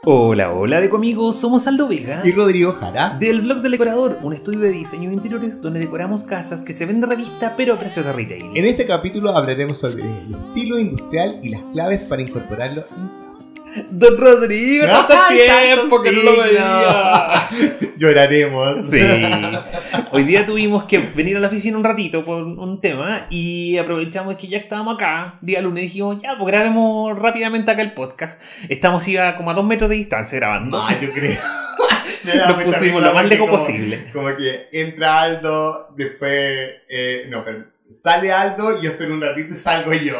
Hola, hola de amigos, somos Aldo Vega y Rodrigo Jara del blog del decorador, un estudio de diseño de interiores donde decoramos casas que se ven de revista pero a precios de retail. En este capítulo hablaremos sobre el estilo industrial y las claves para incorporarlo en casa. Don Rodrigo, tanto tiempo que no lo veía. Lloraremos. Sí. Hoy día tuvimos que venir a la oficina un ratito por un tema y aprovechamos que ya estábamos acá, día lunes, y dijimos, ya, pues grabemos rápidamente acá el podcast. Estamos como a 2 metros de distancia grabando. Yo creo. Nos pusimos lo más lejos posible. Como que entra Aldo, después... pero sale Aldo y yo espero un ratito y salgo yo.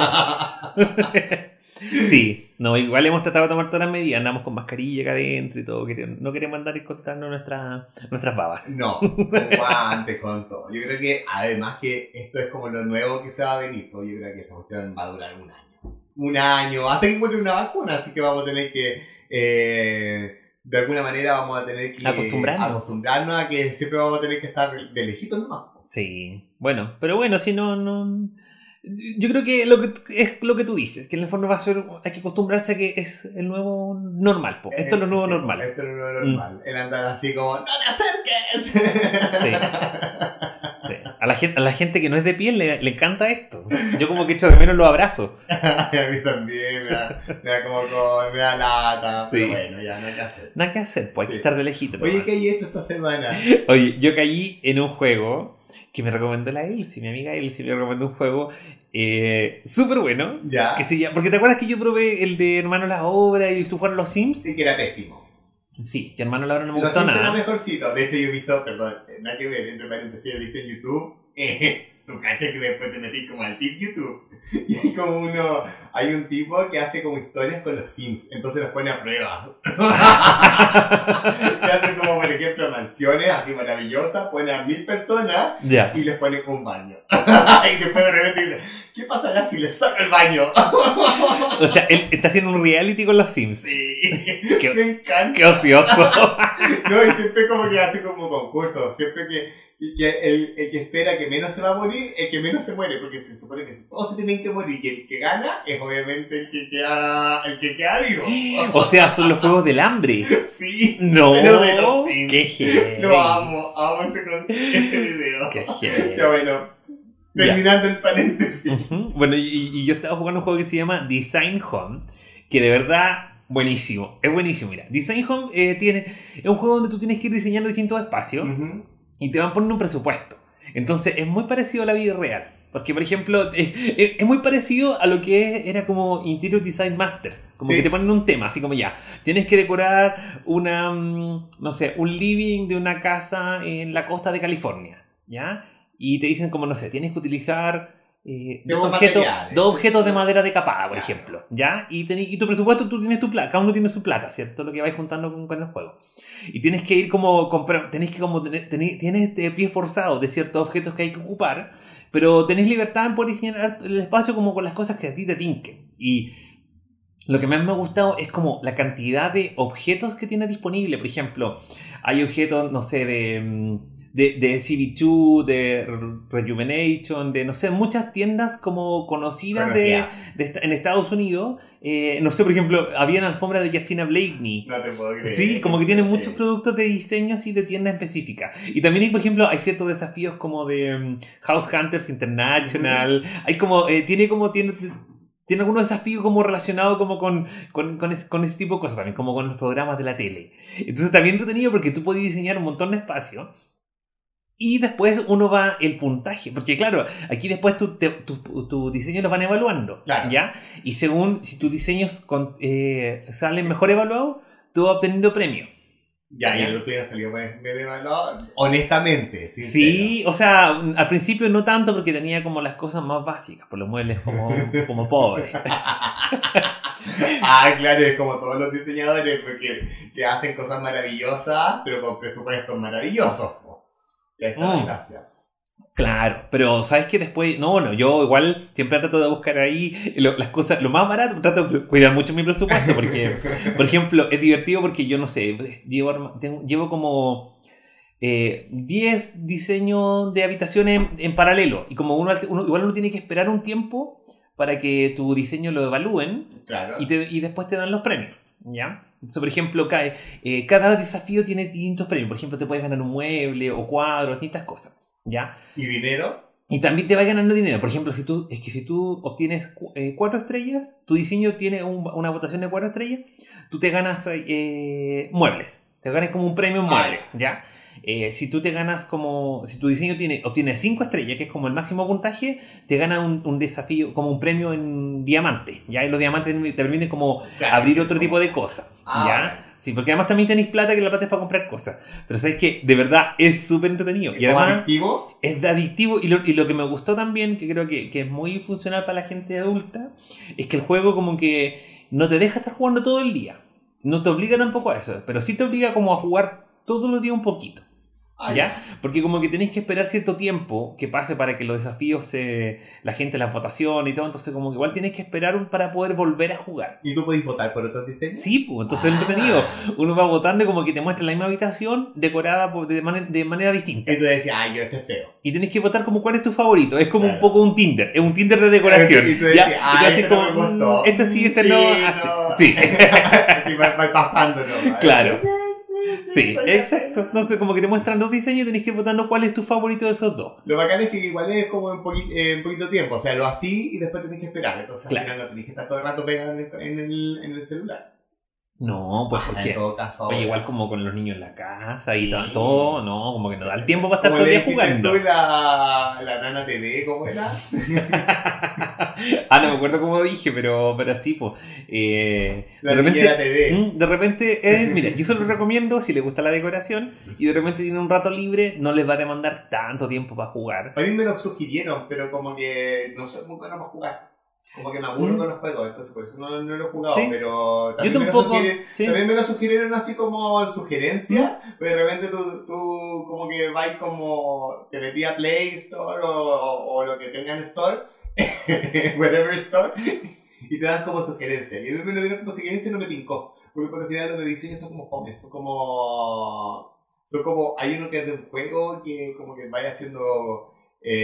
Sí, no, igual hemos tratado de tomar todas las medidas, andamos con mascarilla acá adentro y todo, no queremos andar contando nuestras babas. No, con guantes, con todo. Yo creo que además que esto es como lo nuevo que se va a venir, pues yo creo que esta cuestión va a durar un año. Un año, hasta que encuentre una vacuna, así que vamos a tener que, de alguna manera vamos a tener que acostumbrarnos a que siempre vamos a tener que estar de lejitos nomás. Sí, bueno, pero bueno, si no... Yo creo que es lo que tú dices, que en el fondo hay que acostumbrarse a que es el nuevo normal, po. Esto es lo nuevo normal. Esto es lo nuevo normal. El andar así como, ¡no te acerques! Sí. Sí. A la gente que no es de piel le encanta esto. Yo como que echo de menos los abrazos. A mí también, me da lata, sí. Pero bueno, ya, nada que hacer. Nada que hacer, pues hay que estar de lejito. Oye, ¿qué hay hecho esta semana? Oye, yo caí en un juego que me recomendó la Elsie, mi amiga Elsie me recomendó un juego súper bueno. Ya. Porque te acuerdas que yo probé el de Hermano la Obra y tú jugaron los Sims. Sí, que era pésimo. Sí, que Hermano la Obra no me los gustó Sims nada. Era mejorcito. De hecho, yo he visto, perdón, nada que ver, entre paréntesis, he visto en YouTube. Tu cacha que después te metí como al tip YouTube. Y hay un tipo que hace como historias con los Sims, entonces los pone a prueba. Le hace como, por ejemplo, mansiones así maravillosas, pone a 1000 personas y les pone un baño. Y después de repente dice, ¿qué pasará si les saco el baño? O sea, él está haciendo un reality con los Sims. Sí, me encanta. Qué ocioso. No, y siempre como que hace como concursos, siempre que el que espera que menos se va a morir, el que menos se muere, porque se supone que todos se tienen que morir y el que gana es obviamente el que queda vivo. O sea, son los juegos del hambre. Sí. No. Pero de los Sims. Qué genial. Lo amo ese video. Qué genial. Ya bueno, terminando el paréntesis. Bueno, y yo estaba jugando un juego que se llama Design Home, que de verdad buenísimo. Es buenísimo, mira. Design Home es un juego donde tú tienes que ir diseñando distintos espacios. Y te van poniendo un presupuesto. Entonces es muy parecido a la vida real. Porque, por ejemplo, es muy parecido a lo que era como Interior Design Masters. Como que te ponen un tema, así como ya. Tienes que decorar un living de una casa en la costa de California. ¿Ya? Y te dicen como, no sé, tienes que utilizar dos objetos de madera decapada, por ejemplo. ¿Ya? Y tu presupuesto, tú tienes tu plata. Cada uno tiene su plata, ¿cierto? Lo que vais juntando con el juego. Y tienes que ir como tienes pie forzado de ciertos objetos que hay que ocupar, pero tenés libertad en poder diseñar el espacio como con las cosas que a ti te tinquen. Y lo que más me ha gustado es como la cantidad de objetos que tiene disponible. Por ejemplo, hay objetos, no sé, de CB2, de Rejuvenation, de no sé, muchas tiendas como conocidas en Estados Unidos. No sé, por ejemplo, había una alfombra de Justina Blakeney. No te puedo creer. Sí, como que tienen muchos productos de diseño así de tiendas específicas. Y también hay, por ejemplo, hay ciertos desafíos como de House Hunters International. Hay como, tiene algunos desafíos como relacionados como con ese tipo de cosas también, como con los programas de la tele. Entonces también entretenido porque tú puedes diseñar un montón de espacio. Y después uno va el puntaje, porque claro, aquí después tu diseño lo van evaluando, claro. ¿Ya? Y según si tus diseños salen mejor evaluados, tú vas obteniendo premio. Ya, y el otro día salió bien evaluado, honestamente. Sincero. Sí, o sea, al principio no tanto porque tenía como las cosas más básicas, por los muebles como pobres. Claro, es como todos los diseñadores que hacen cosas maravillosas, pero con presupuestos maravillosos. Claro, pero sabes que después, yo igual siempre trato de buscar ahí las cosas, lo más barato, trato de cuidar mucho mi presupuesto, porque, por ejemplo, es divertido porque yo no sé, llevo como 10 diseños de habitaciones en paralelo, y como igual uno tiene que esperar un tiempo para que tu diseño lo evalúen, claro. y después te dan los premios, ¿ya? Entonces, por ejemplo, cada desafío tiene distintos premios. Por ejemplo, te puedes ganar un mueble o cuadros, distintas cosas, ¿ya? ¿Y dinero? Y también te va ganando dinero. Por ejemplo, si tú obtienes 4 estrellas, tu diseño tiene una votación de 4 estrellas, tú te ganas muebles. Te ganas como un premio en muebles, ¿ya? Si tú te ganas si tu diseño obtiene 5 estrellas, que es como el máximo puntaje, te gana un desafío, como un premio en diamante, ¿ya? Y los diamantes te permiten como abrir otro tipo de cosas, ¿ya? Sí, porque además también tenéis plata, que la plata es para comprar cosas. Pero sabes que de verdad es súper entretenido. Y además adictivo? Es adictivo. Y lo que me gustó también, que creo que es muy funcional para la gente adulta, es que el juego como que no te deja estar jugando todo el día. No te obliga tampoco a eso, pero sí te obliga como a jugar todos los días un poquito. ¿Ya? Porque como que tenéis que esperar cierto tiempo que pase para que los desafíos la gente las votaciones y todo, entonces como que igual tienes que esperar para poder volver a jugar. ¿Y tú podés votar por otros diseños? Sí, pues entonces es entretenido. Uno va votando y como que te muestra la misma habitación decorada de manera distinta. Y tú decías, ay, yo este es feo. Y tenés que votar como cuál es tu favorito. Es como un poco un Tinder. Es un Tinder de decoración. Y tú decías, ay, este no me gustó. Este sí, este no. Sí. Así va pasando, ¿no? Claro. Sí, exacto. Entonces, como que te muestran 2 diseños y tenés que ir votando cuál es tu favorito de esos 2. Lo bacán es que igual es como en poquito tiempo. O sea, lo así y después tenés que esperar. Entonces, al final no tenés que estar todo el rato pegado en el celular. No, pues porque en todo caso. Oye, igual como con los niños en la casa y todo, no, como que no da el tiempo para estar todo el día jugando. ¿Tú la Nana TV, cómo era? No me acuerdo cómo dije, pero sí, pues. La Niñera TV. De repente, mira, yo se lo recomiendo si les gusta la decoración y de repente tienen un rato libre, no les va a demandar tanto tiempo para jugar. A mí me lo sugirieron, pero como que no soy muy bueno para jugar. Como que me aburro con los juegos, entonces por eso no lo he jugado, ¿Sí? pero también, yo tampoco, también me lo sugirieron así como en sugerencia, pero de repente tú como que vais como, te metí a Play Store o lo que tenga en Store, whatever Store, y te dan como sugerencia. Y a mí me lo dieron como sugerencia y no me tincó, porque por lo general los de diseño son como fomes, son como, hay uno que es de un juego que como que vaya haciendo...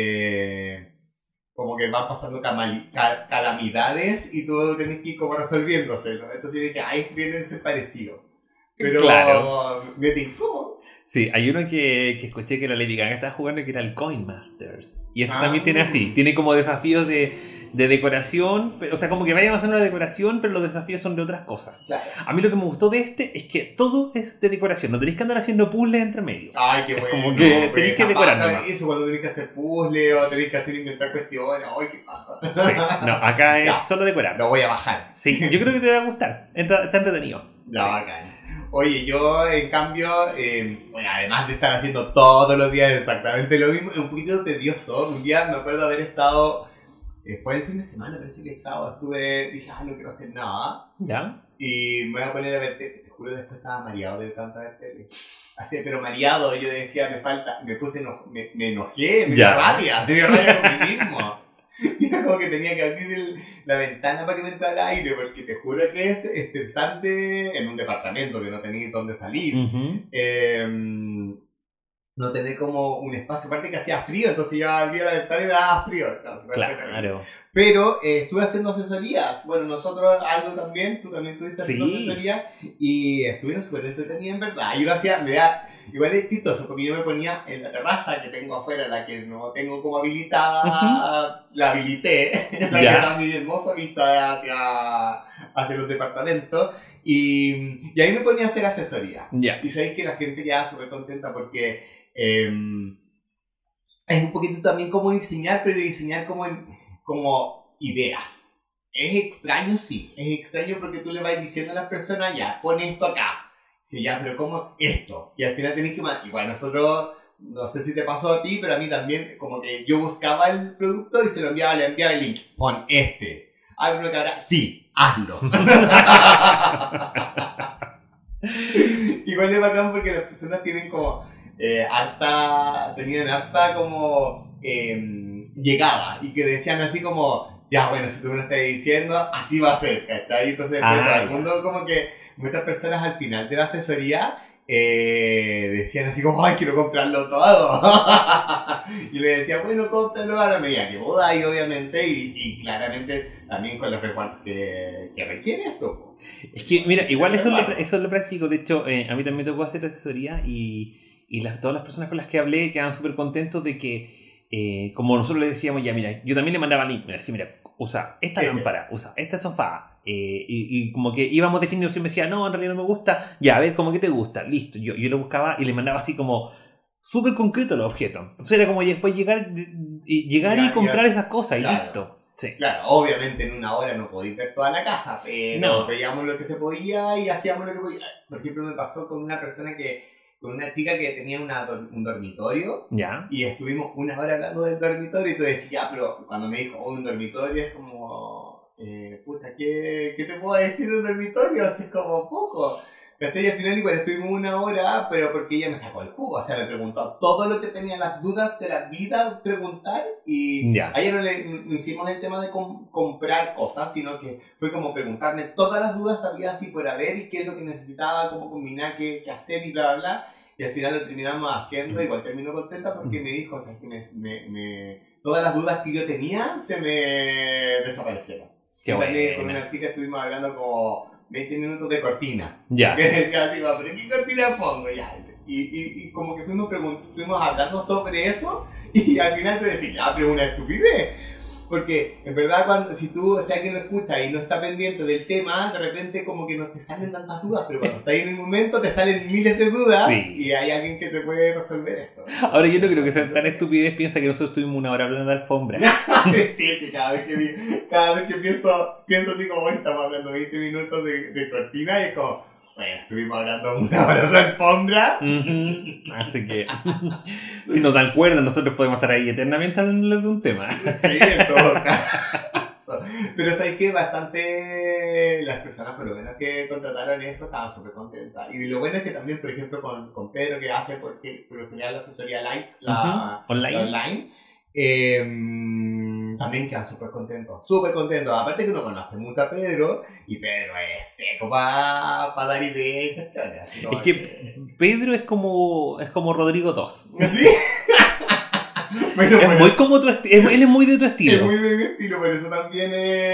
como que van pasando calamidades y tú tenés que ir como resolviéndoselo. Entonces yo dije, ay, viene ese parecido. Pero claro. Me tincó. Sí, hay uno que escuché que la Lady Gaga estaba jugando que era el Coin Masters. Y eso también tiene así. Tiene como desafíos de decoración. O sea, como que vayan a hacer una decoración, pero los desafíos son de otras cosas. Claro. A mí lo que me gustó de este es que todo es de decoración. No tenéis que andar haciendo puzzles entre medio. Ay, qué bueno. Como que tenéis que decorar nomás. Eso cuando tenés que hacer puzzles o tenés que inventar cuestiones. Ay, qué paja. Sí, no, acá es solo decorar. Lo voy a bajar. Sí, yo creo que te va a gustar. Está entretenido. Ya, sí. Bacán. Oye, yo en cambio, bueno, además de estar haciendo todos los días exactamente lo mismo, es un poquito tedioso. Un día me acuerdo haber estado, fue el fin de semana, parece que el sábado dije, no quiero hacer nada. ¿Ya? Y me voy a poner a ver tele. Te juro, después estaba mareado de tanta ver tele. Así, pero mareado, yo decía, me enojé, me dio rabia conmigo mismo. Y era como que tenía que abrir la ventana para que me entrara aire, porque te juro que es estresante en un departamento que no tenéis dónde salir. No tener como un espacio, aparte que hacía frío, entonces yo abría la ventana y daba frío. Entonces, claro. Pero estuve haciendo asesorías. Bueno, nosotros, Aldo también, tú también estuviste haciendo asesorías y estuvieron súper entretenidas en verdad. Yo lo hacía, igual es chistoso, porque yo me ponía en la terraza que tengo afuera, la que no tengo como habilitada, la habilité, la que está muy hermosa vista hacia los departamentos, y ahí me ponía a hacer asesoría. Y sabéis que la gente quedaba súper contenta porque es un poquito también como diseñar, pero diseñar como ideas. Es extraño, sí, es extraño porque tú le vas diciendo a las personas, ya, pon esto acá. Sí, ya, pero ¿cómo? Esto. Y al final tenés que... Igual nosotros, no sé si te pasó a ti, pero a mí también, como que yo buscaba el producto y se lo enviaba, le enviaba el link. Pon este. Ah, pero que ahora, sí, hazlo. Igual es bacán porque las personas tienen como tenían harta como llegada y que decían así como, ya bueno, si tú me lo estás diciendo, así va a ser, ¿cachai? Entonces todo el mundo como que muchas personas al final de la asesoría decían así como, ay, quiero comprarlo todo. Y le decía, bueno, cómpralo a la medida que vos dais, obviamente, y claramente también con los recuerdos que requiere esto. Es que, mira, igual eso es lo práctico. De hecho, a mí también me tocó hacer asesoría y todas las personas con las que hablé quedaban súper contentos de que, como nosotros le decíamos, ya, mira, yo también le mandaba link, mira, usa esta lámpara, usa este sofá. Y como que íbamos definiendo, si me decía, no, en realidad no me gusta, ya, a ver, ¿cómo que te gusta? Listo, yo lo buscaba y le mandaba así como súper concreto los objetos. Entonces era como después llegar y comprar esas cosas y claro. listo. Sí. Claro, obviamente en una hora no podéis ver toda la casa, pero veíamos lo que se podía y hacíamos lo que podía. Por ejemplo, me pasó con una chica que tenía un dormitorio. ¿Ya? Y estuvimos una hora hablando del dormitorio y tú decías, ya, pero cuando me dijo, un dormitorio es como, puta, ¿qué te puedo decir de un dormitorio? Así es como poco. ¿Cachai? Y al final igual estuvimos una hora, pero porque ella me sacó el jugo, o sea, me preguntó todo lo que tenía, las dudas de la vida, preguntar, y ayer no hicimos el tema de comprar cosas, sino que fue como preguntarme todas las dudas habidas y por haber, y qué es lo que necesitaba, cómo combinar, qué hacer, y bla, bla, bla, y al final lo terminamos haciendo, igual terminó contenta porque me dijo, o sea, que todas las dudas que yo tenía se me desaparecieron. Y también con una chica estuvimos hablando como 20 minutos de cortina. Ya. Que decía, digo, ¿pero qué cortina pongo? Ya. Y como que fuimos hablando sobre eso y al final te decís, ya, pero una estupidez. Porque en verdad, si alguien lo escucha y no está pendiente del tema, de repente como que no te salen tantas dudas, pero cuando estás en el momento te salen miles de dudas y hay alguien que te puede resolver esto. Ahora yo no creo que sea tan estupidez, piensa que nosotros estuvimos una hora hablando de alfombra. Sí, que cada vez que pienso así como, estamos hablando 20 minutos de cortina y es como, bueno, estuvimos hablando una hora de alfombra. Así que, si nos dan cuerda, nosotros podemos estar ahí eternamente hablando de un tema. Sí, en todo caso. Pero sabes que bastante las personas, por lo menos que contrataron eso, estaban súper contentas. Y lo bueno es que también, por ejemplo, con Pedro, que hace porque por lo general la asesoría online. También quedan súper contentos. Aparte que uno conoce mucho a Pedro y Pedro es seco para dar ideas y cuestiones. Es que Pedro es como Rodrigo 2. ¿Sí? Bueno, es muy como tu estilo. Él es muy de tu estilo. Es muy de mi estilo, por eso también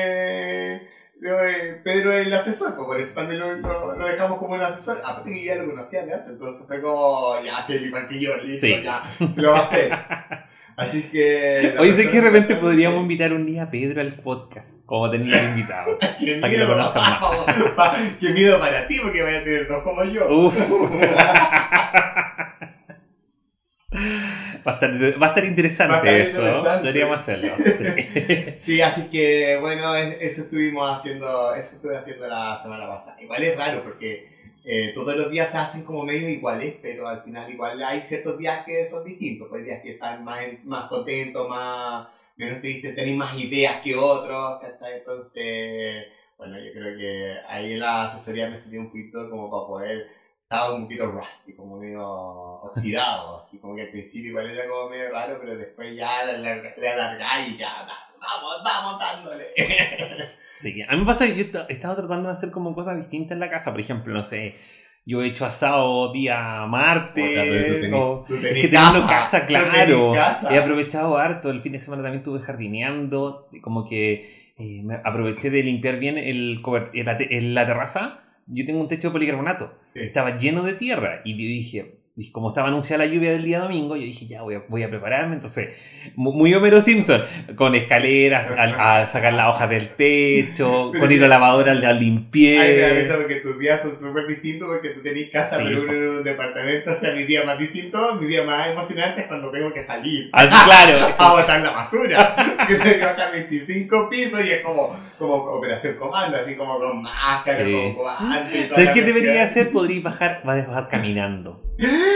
Pedro es el asesor, por eso también lo dejamos como un asesor. Aparte que ya lo conocía de antes, entonces fue como, ya, si el igual que yo, listo, ya, lo va a hacer. Así que... Oye, sé que de repente podríamos invitar un día a Pedro al podcast, como tener invitado. ¡Qué para que lo conozcan más! ¡Qué miedo para ti, porque vaya a tener dos como yo! ¡Uf! Va a estar interesante eso. Deberíamos hacerlo. Sí. Sí, así que bueno, eso estuve haciendo la semana pasada. Igual es raro porque todos los días se hacen como medio iguales, pero al final igual hay ciertos días que son distintos. Pues días que están más contentos, menos tristes, tenéis más ideas que otros, ¿cachai? Entonces, bueno, yo creo que ahí en la asesoría me sirvió un poquito como para poder... Estaba un poquito rusty, como medio oxidado, así como que al principio igual era como medio raro, pero después ya le alargáis y ya, vamos dándole. Sí, a mí me pasa que yo estaba tratando de hacer como cosas distintas en la casa, por ejemplo, no sé, yo he hecho asado día martes, es que teniendo casa, claro, he aprovechado harto, el fin de semana también estuve jardineando, como que me aproveché de limpiar bien la terraza. Yo tengo un techo de policarbonato, estaba lleno de tierra y yo dije, como estaba anunciada la lluvia del día domingo, yo dije, ya voy a prepararme. Entonces, muy Homero Simpson, con escaleras a sacar las hojas del techo, con ir a la lavadora la limpié. Ay, me da risa porque tus días son súper distintos porque tú tenés casa, pero uno en un departamento. O sea, mi día más distinto, mi día más emocionante es cuando tengo que salir. Claro. A botar la basura. Que tengo que bajar 25 pisos y es como operación comando, así como con máscara, con guantes. ¿Sabes qué debería hacer? Podrías bajar caminando.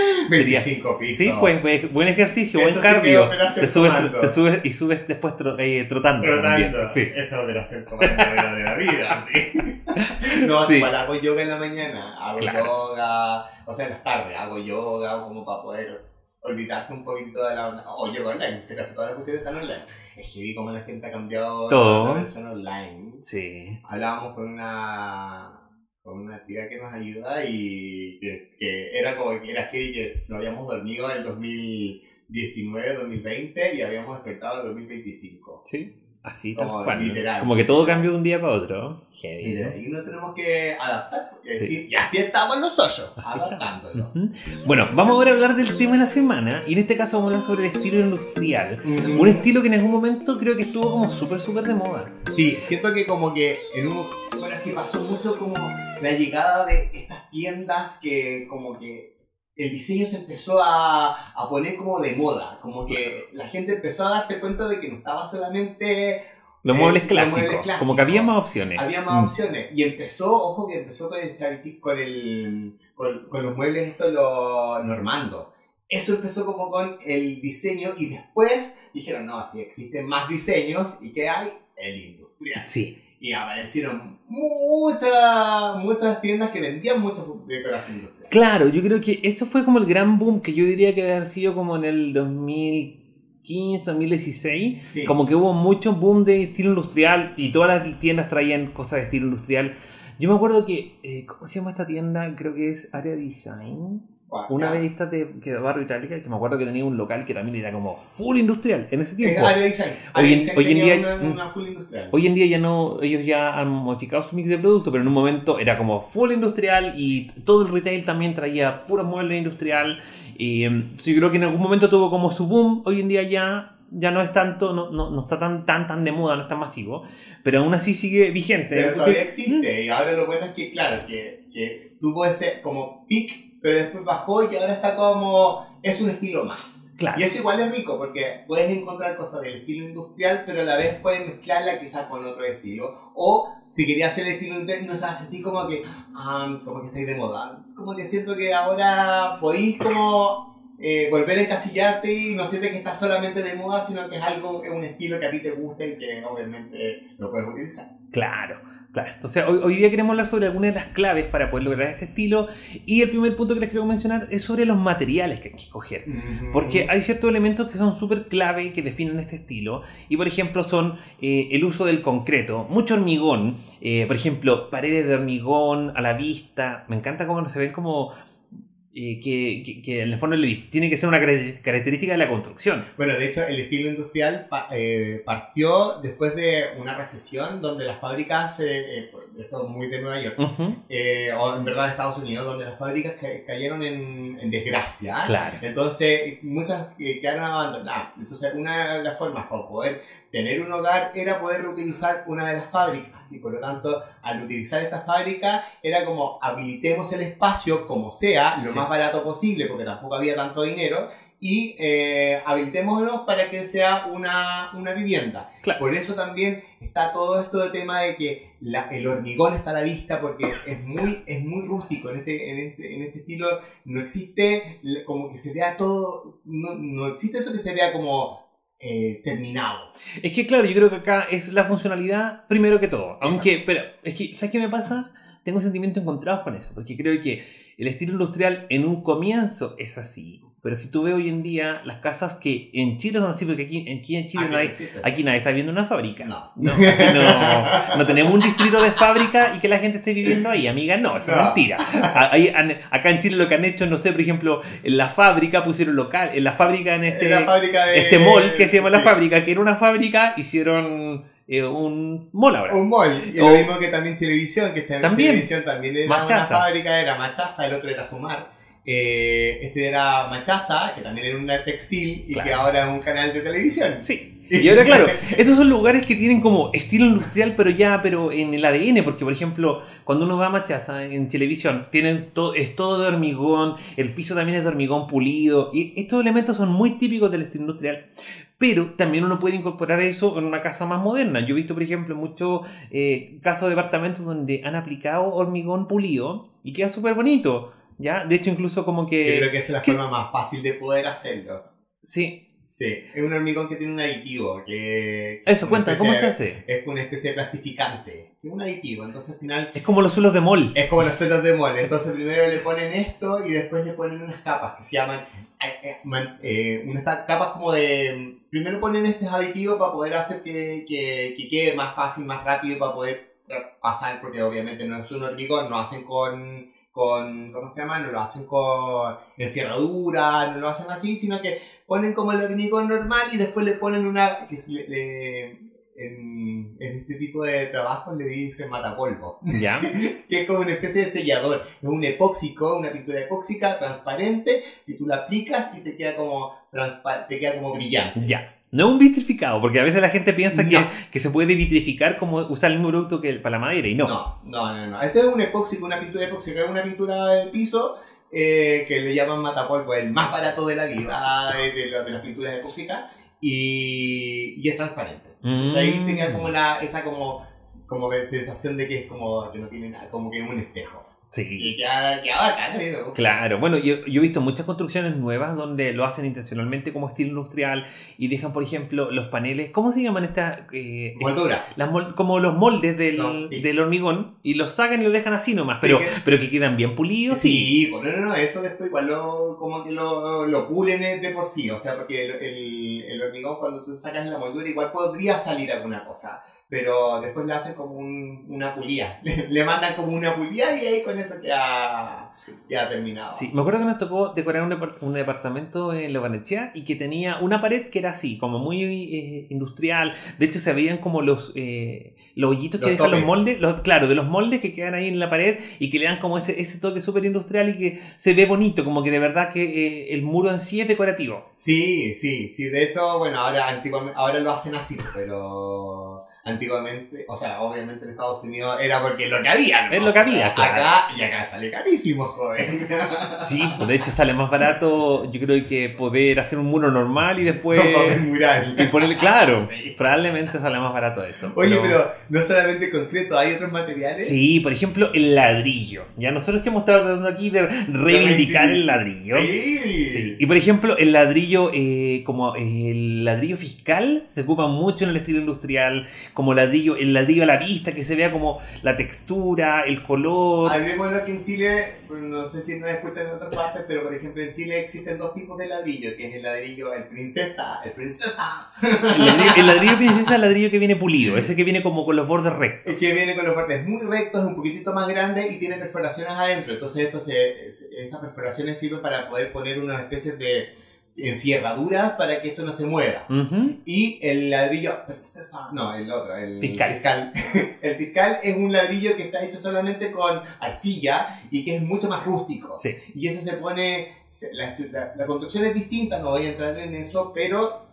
25 pisos. Sí, pues buen ejercicio, buen cardio. Te subes y subes después trotando. Sí. Esa operación comando era de la vida. ¿Sí? No, sí. Igual hago yoga en la mañana, hago yoga, o sea en las tardes hago yoga como para poder olvidarte un poquito de la onda. O yoga online, en casi todas las cuestiones están online. Es que vi cómo la gente ha cambiado la versión online. Sí. Hablábamos con una chica que nos ayuda y que era como que nos habíamos dormido en el 2019, 2020 y habíamos despertado en el 2025. Sí. Así, tal Como cual. literal. Como que todo cambió de un día para otro. Y de ahí nos tenemos que adaptar, porque Sí. decir, y así estamos nosotros, Así adaptándolo. Bueno, vamos ahora a hablar del tema de la semana. Y en este caso vamos a hablar sobre el estilo industrial. Ujú. Un estilo que en algún momento creo que estuvo como súper de moda. Sí, siento que como que en un... Bueno, es que pasó mucho como la llegada de estas tiendas que como que el diseño se empezó a poner como de moda. Como que la gente empezó a darse cuenta de que no estaba solamente... Los muebles los clásicos. muebles clásicos. Como que había más opciones. Había más opciones. Y empezó, ojo que empezó con el chavichi, con los muebles estos, los normandos. Eso empezó como con el diseño y después dijeron, no, si existen más diseños, ¿y qué hay? El industrial. Sí. Y aparecieron muchas tiendas que vendían muchas decoración industrial. Claro, yo creo que eso fue como el gran boom que yo diría que debe haber sido como en el 2015, 2016. Sí. Como que hubo mucho boom de estilo industrial y todas las tiendas traían cosas de estilo industrial. Yo me acuerdo que, ¿cómo se llama esta tienda? Creo que es Area Design. Bueno, Una ya. vez esta que de Barrio Itálica, que me acuerdo que tenía un local que también era como full industrial en ese Es tiempo. Area Design. Hoy Area en- Design hoy en tenía día- una full industrial. Hoy en día ya no, ellos ya han modificado su mix de productos, pero en un momento era como full industrial y todo el retail también traía puros muebles industrial. Y sí, yo creo que en algún momento tuvo como su boom. Hoy en día ya no es tanto, no está tan de moda, no es tan masivo, pero aún así sigue vigente. Pero Porque- todavía existe. Y ahora lo bueno es que, claro, que tuvo ese como peak, pero después bajó y ahora está como... Es un estilo más. Claro. Y eso igual es rico porque puedes encontrar cosas del estilo industrial, pero a la vez puedes mezclarla quizás con otro estilo. O si querías hacer el estilo industrial, no se va a sentir como que estáis de moda. Como que siento que ahora podéis como volver a encasillarte y no sientes que estás solamente de moda, sino que es un estilo que a ti te gusta y que obviamente lo puedes utilizar. Claro. Entonces hoy día queremos hablar sobre algunas de las claves para poder lograr este estilo, y el primer punto que les quiero mencionar es sobre los materiales que hay que escoger. Porque hay ciertos elementos que son súper clave que definen este estilo. Y por ejemplo son el uso del concreto, mucho hormigón, por ejemplo paredes de hormigón a la vista. Me encanta cómo se ven como que en el fondo tiene que ser una característica de la construcción. Bueno, de hecho el estilo industrial partió después de una recesión donde las fábricas, esto es muy de Nueva York, o en verdad de Estados Unidos, donde las fábricas cayeron en desgracia. Claro. Entonces muchas quedaron abandonadas. Entonces una de las formas para poder tener un hogar era poder reutilizar una de las fábricas, y por lo tanto al utilizar esta fábrica era como habilitemos el espacio como sea, lo más barato posible porque tampoco había tanto dinero, y habilitémoslo para que sea una vivienda. Claro. Por eso también está todo esto de tema de que el hormigón está a la vista porque es muy rústico. En este estilo no existe como que se vea todo, no existe eso que se vea como terminado. Es que claro, yo creo que acá es la funcionalidad primero que todo. Aunque, pero es que, ¿sabes qué me pasa? Tengo sentimientos encontrados con eso, porque creo que el estilo industrial en un comienzo es así. Pero si tú ves hoy en día las casas que en Chile son así, porque aquí en Chile aquí nadie está viviendo una fábrica. No. No tenemos un distrito de fábrica y que la gente esté viviendo ahí, amiga. No, eso es mentira. Acá en Chile lo que han hecho, no sé, por ejemplo, en la fábrica pusieron local, en la fábrica este mall que se llama La Fábrica, que era una fábrica, hicieron un mall ahora. Un mall. Y lo mismo que también televisión, que televisión también era Machaza. una fábrica, era Machaza, el otro era Sumar. Este era Machaza, que también era una textil y Claro. que ahora es un canal de televisión. Sí. Y ahora, claro, esos son lugares que tienen como estilo industrial, pero en el ADN, porque, por ejemplo, cuando uno va a Machaza en televisión, es todo de hormigón, el piso también es de hormigón pulido, y estos elementos son muy típicos del estilo industrial, pero también uno puede incorporar eso en una casa más moderna. Yo he visto, por ejemplo, muchos casos de departamentos donde han aplicado hormigón pulido y queda súper bonito, ¿ya? De hecho, incluso como que... Yo creo que esa es la forma más fácil de poder hacerlo. Sí. Sí, es un hormigón que tiene un aditivo. Eso, cuenta, ¿cómo se hace? Es una especie de plastificante. Es un aditivo, entonces al final... Es como los suelos de mall. Es como los suelos de mole. Entonces primero le ponen esto y después le ponen unas capas que se llaman... unas capas como de... Primero ponen estos aditivos para poder hacer que quede más fácil, más rápido, para poder pasar, porque obviamente no es un hormigón, no hacen con ¿cómo se llama? No lo hacen con enfierradura, no lo hacen así, sino que ponen como el hormigón normal y después le ponen una en este tipo de trabajos le dicen matapolvo. ¿Ya? Que es como una especie de sellador. Es un epóxico, una pintura epóxica transparente, que tú la aplicas y te queda como brillante. Ya. No es un vitrificado, porque a veces la gente piensa No. que se puede vitrificar como usar el mismo producto que para la madera, y no. No. Esto es un epóxico, una pintura epóxica, es una pintura de piso que le llaman matapolvo, el más barato de la vida de las pinturas epóxicas, y es transparente. Entonces ahí tenía como esa sensación de que es como que no tiene nada, como que es un espejo. Sí. Y queda bacán, me gusta. Claro, bueno, yo he visto muchas construcciones nuevas donde lo hacen intencionalmente como estilo industrial y dejan, por ejemplo, los paneles, ¿cómo se llaman estas? Moldura. Como los moldes Sí. del hormigón, y los sacan y los dejan así nomás, Sí, pero que quedan bien pulidos. Sí, pues no, eso después igual como que lo pulen de por sí, o sea, porque el hormigón cuando tú sacas la moldura igual podría salir alguna cosa, pero después le hacen como una pulida, le mandan como una pulida y ahí con eso queda terminado. Sí, me acuerdo que nos tocó decorar un departamento en La Barnechea y que tenía una pared que era así, como muy industrial. De hecho, se veían como los hoyitos que dejan los moldes, claro, de los moldes que quedan ahí en la pared y que le dan como ese toque súper industrial y que se ve bonito, como que de verdad que el muro en sí es decorativo. Sí, de hecho, bueno, ahora lo hacen así, pero antiguamente, o sea, obviamente en Estados Unidos era porque es lo que había, ¿no? Es lo que había, claro. Acá sale carísimo, joven. Sí, pues de hecho sale más barato, yo creo que poder hacer un muro normal y después... mural. Y ponerle, claro, Sí. probablemente sale más barato eso. Oye, pero no solamente concreto, ¿hay otros materiales? Sí, por ejemplo, el ladrillo. Ya nosotros que hemos estado tratando aquí de reivindicar el ladrillo. Sí. Y por ejemplo, el ladrillo, como el ladrillo fiscal, se ocupa mucho en el estilo industrial, como el ladrillo a la vista, que se vea como la textura, el color. Hablemoslo que en Chile, no sé si nos escuchan en otras partes, pero por ejemplo en Chile existen dos tipos de ladrillo, que es el ladrillo, el princesa. El ladrillo princesa es el ladrillo que viene pulido, ese que viene como con los bordes rectos. Es que viene con los bordes muy rectos, un poquitito más grande y tiene perforaciones adentro. Entonces esas perforaciones sirven para poder poner unas especies de enfierraduras para que esto no se mueva. Uh-huh. Y el ladrillo, el fiscal. El fiscal es un ladrillo que está hecho solamente con arcilla y que es mucho más rústico. Sí. Y ese se pone, la construcción es distinta, no voy a entrar en eso, pero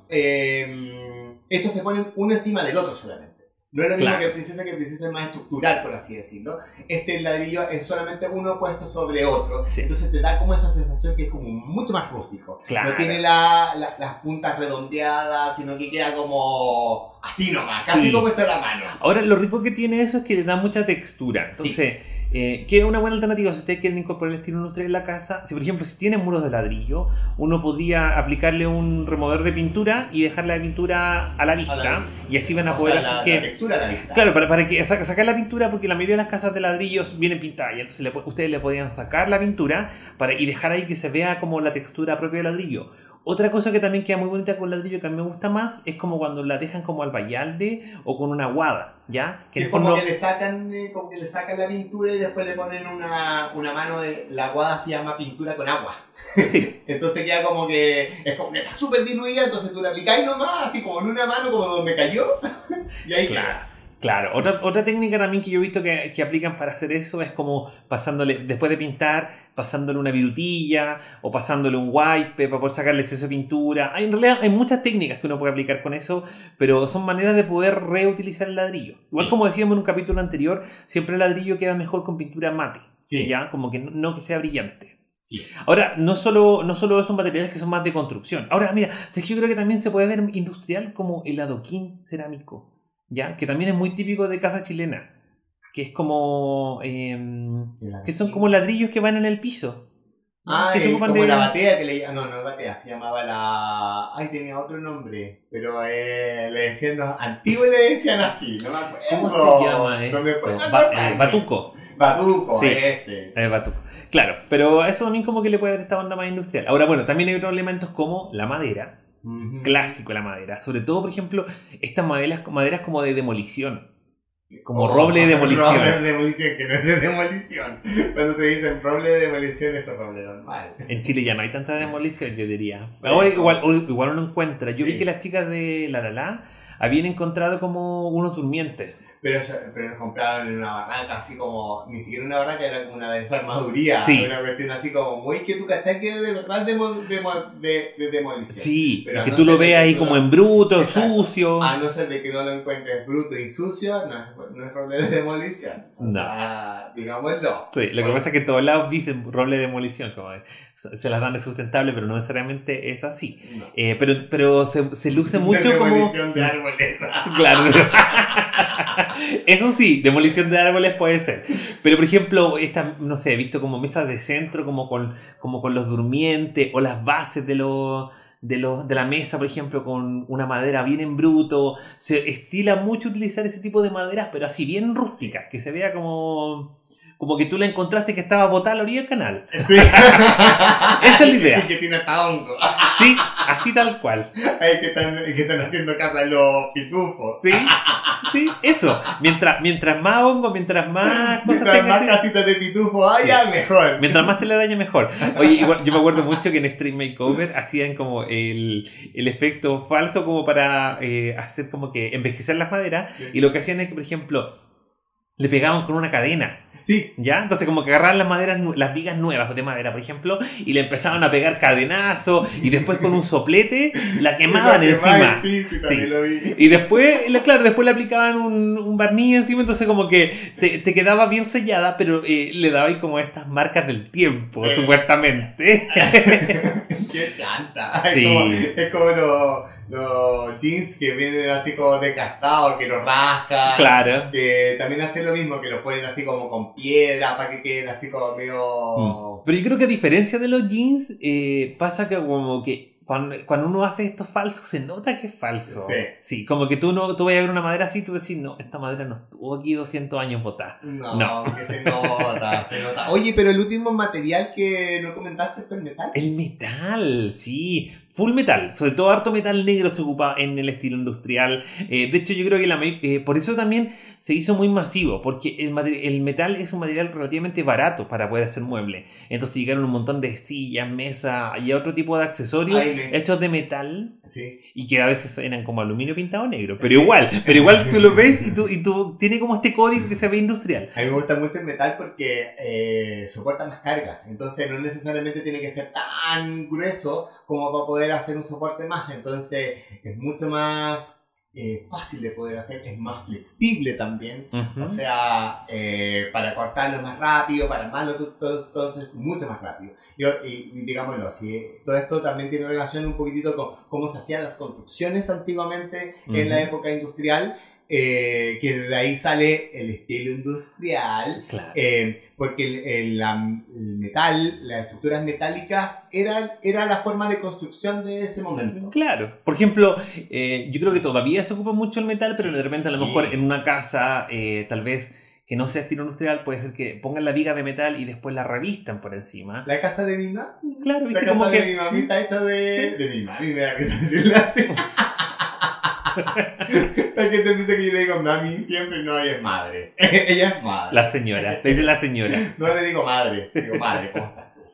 estos se ponen uno encima del otro solamente. No es lo mismo que el princesa es más estructural, por así decirlo. Este ladrillo es solamente uno puesto sobre otro. Sí. Entonces te da como esa sensación que es como mucho más rústico. Claro. No tiene las puntas redondeadas, sino que queda como así nomás, casi como está la mano. Ahora, lo rico que tiene eso es que le da mucha textura. Entonces, que es una buena alternativa si ustedes quieren incorporar el estilo industrial en la casa. Si, por ejemplo, si tienen muros de ladrillo, uno podría aplicarle un removedor de pintura y dejar la pintura a la vista. Y así van a poder hacer que... La textura a la vista. Claro, para que sacar la pintura, porque la mayoría de las casas de ladrillos vienen pintadas. Y entonces ustedes le podían sacar la pintura y dejar ahí que se vea como la textura propia del ladrillo. Otra cosa que también queda muy bonita con ladrillo que a mí me gusta más es como cuando la dejan como al bayalde o con una guada, ¿ya? Que como que le sacan la pintura y después le ponen una mano de... La guada se llama pintura con agua. Sí. Entonces queda como que... Es como que está súper diluida, entonces tú la aplicáis nomás, así como en una mano, como donde cayó. Y ahí queda. Claro, otra técnica también que yo he visto que aplican para hacer eso es como pasándole, después de pintar, pasándole una virutilla o pasándole un wipe para poder sacarle exceso de pintura. En realidad hay muchas técnicas que uno puede aplicar con eso, pero son maneras de poder reutilizar el ladrillo. Igual como decíamos en un capítulo anterior, siempre el ladrillo queda mejor con pintura mate, ¿ya? Como que no que sea brillante. Sí. Ahora, no solo esos materiales que son más de construcción. Ahora, mira, yo creo que también se puede ver industrial como el adoquín cerámico. ¿Ya? Que también es muy típico de casa chilena, que es como que son como ladrillos que van en el piso, ¿no? Que se ocupan como de... la batea que le... No batea, se llamaba la... Ay, tenía otro nombre, pero le decían, antiguos le decían así, no me acuerdo. ¿Cómo se llama esto? No me acuerdo. Batuco. Batuco, sí, Batuco. Claro, pero eso también como que le puede dar esta onda más industrial. Ahora, bueno, también hay otros elementos como la madera. Clásico la madera, sobre todo por ejemplo estas maderas como de demolición, como roble de demolición. Roble de demolición, que no es de demolición. Cuando te dicen roble de demolición, eso es roble normal. En Chile ya no hay tanta demolición, yo diría. Ahora igual uno encuentra. Yo vi que las chicas de La habían encontrado como unos durmientes. Pero lo compraron en una barraca, así como, ni siquiera una barraca, era como una desarmaduría, Sí. Una cuestión así como muy que tú cachai que de verdad de demolición. Sí, Pero que no tú lo ser de veas que ahí tú como lo- en bruto, Exacto. sucio. A no ser de que no lo encuentres bruto y sucio, no es roble de demolición. No. Digámoslo. Sí, lo que pasa es que en todos lados dicen roble de demolición, como se las dan de sustentable, pero no necesariamente es así. No. Pero se luce mucho de como... demolición de árboles. Claro. Eso sí, demolición de árboles puede ser. Pero por ejemplo, no sé, he visto como mesas de centro, como con los durmientes, o las bases de la mesa, por ejemplo, con una madera bien en bruto. Se estila mucho utilizar ese tipo de maderas, pero así bien rústica, que se vea como que tú la encontraste que estaba botada a la orilla del canal. Sí. Esa es la idea. Y que tiene hasta hongo. Sí, así tal cual. Ay, que están haciendo casa a los pitufos. Sí, eso. Mientras más hongo, mientras más cosas Mientras tengas. más casitas de pitufo haya, mejor. Mientras más telaraña, mejor. Oye, igual, yo me acuerdo mucho que en Extreme Makeover hacían como el efecto falso como para hacer como que envejecer las maderas. Sí. Y lo que hacían es que, por ejemplo, le pegaban con una cadena. Sí. ¿Ya? Entonces como que agarraban las vigas nuevas de madera, por ejemplo, y le empezaban a pegar cadenazo y después con un soplete la quemaban encima. Sí, también lo vi. Y después, claro, después le aplicaban un barniz encima, entonces como que te quedaba bien sellada, pero le daba ahí como estas marcas del tiempo, supuestamente. Qué chanta. Sí. Es como los jeans que vienen así como desgastados, que los rascan. Claro. Que también hacen lo mismo, que los ponen así como con piedra para que queden así como medio... Pero yo creo que a diferencia de los jeans, pasa que como que cuando uno hace esto falso, se nota que es falso. Sí, como que tú vas a ver una madera así y tú decís, no, esta madera no estuvo aquí 200 años botada. No, que se nota. Oye, pero el último material que no comentaste fue el metal. El metal, sí. Full metal, sobre todo harto metal negro se ocupa en el estilo industrial. De hecho, yo creo que por eso también se hizo muy masivo, porque el metal es un material relativamente barato para poder hacer muebles. Entonces llegaron un montón de sillas, mesas y otro tipo de accesorios hechos de metal. Sí. Y que a veces eran como aluminio pintado negro. Pero igual tú lo ves y tú tiene como este código que se ve industrial. A mí me gusta mucho el metal porque soporta más carga. Entonces no necesariamente tiene que ser tan grueso como para poder hacer un soporte más. Entonces es mucho más fácil de poder hacer, es más flexible también. O sea, para cortarlo más rápido, para armarlo todo es mucho más rápido. Y digámoslo, si todo esto también tiene relación un poquitito con cómo se hacían las construcciones antiguamente en la época industrial. Que de ahí sale el estilo industrial, claro. Porque el metal, las estructuras metálicas era la forma de construcción de ese momento. Claro, por ejemplo, yo creo que todavía se ocupa mucho el metal, pero de repente a lo mejor en una casa tal vez que no sea estilo industrial, puede ser que pongan la viga de metal y después la revistan por encima. La casa de mi mami. Claro, ¿viste? La casa como de que mi mami está hecha de mi mami, me da risa decirle así. La gente dice que yo le digo mami siempre, no, ella es madre. Ella es madre. La señora, le dice la señora. No le digo madre, ¿cómo estás tú?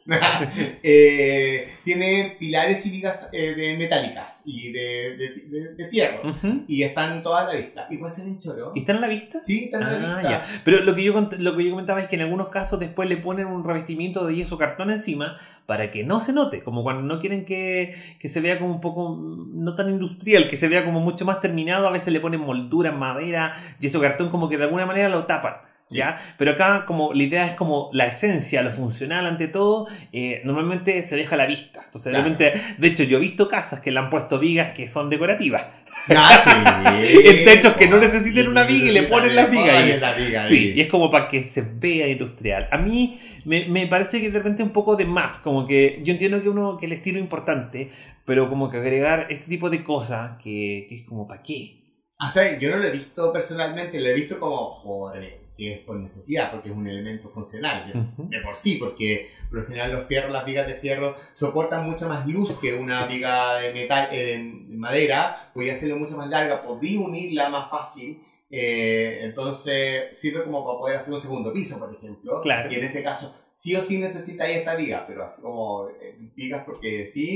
Tiene pilares y vigas de metálicas y de fierro. Y están todas a la vista. Igual se ven choro. ¿Y están a la vista? Sí, están a la vista. Ya. Pero lo que yo comentaba es que en algunos casos después le ponen un revestimiento de yeso cartón encima para que no se note, como cuando no quieren que se vea como un poco, no tan industrial, que se vea como mucho más terminado, a veces le ponen moldura, madera, yeso cartón, como que de alguna manera lo tapan. Sí. ¿Ya? Pero acá como la idea es como la esencia, lo funcional ante todo, normalmente se deja a la vista. Entonces, claro. De hecho, yo he visto casas que le han puesto vigas que son decorativas. Sí, en techos que no necesiten una viga y le ponen las vigas ahí. Sí, y es como para que se vea industrial. A mí me parece que de repente un poco de más, como que yo entiendo que el estilo es importante, pero como que agregar ese tipo de cosas que es como ¿para qué? O sea, yo no lo he visto personalmente, lo he visto como que es por necesidad, porque es un elemento funcional de por sí, porque por lo general los fierros, las vigas de fierro soportan mucha más luz que una viga de metal, de madera. Podía hacerlo mucho más larga, podía unirla más fácil, entonces sirve como para poder hacer un segundo piso, por ejemplo. Claro. Y en ese caso sí o sí necesitáis esta viga, pero así como vigas porque sí,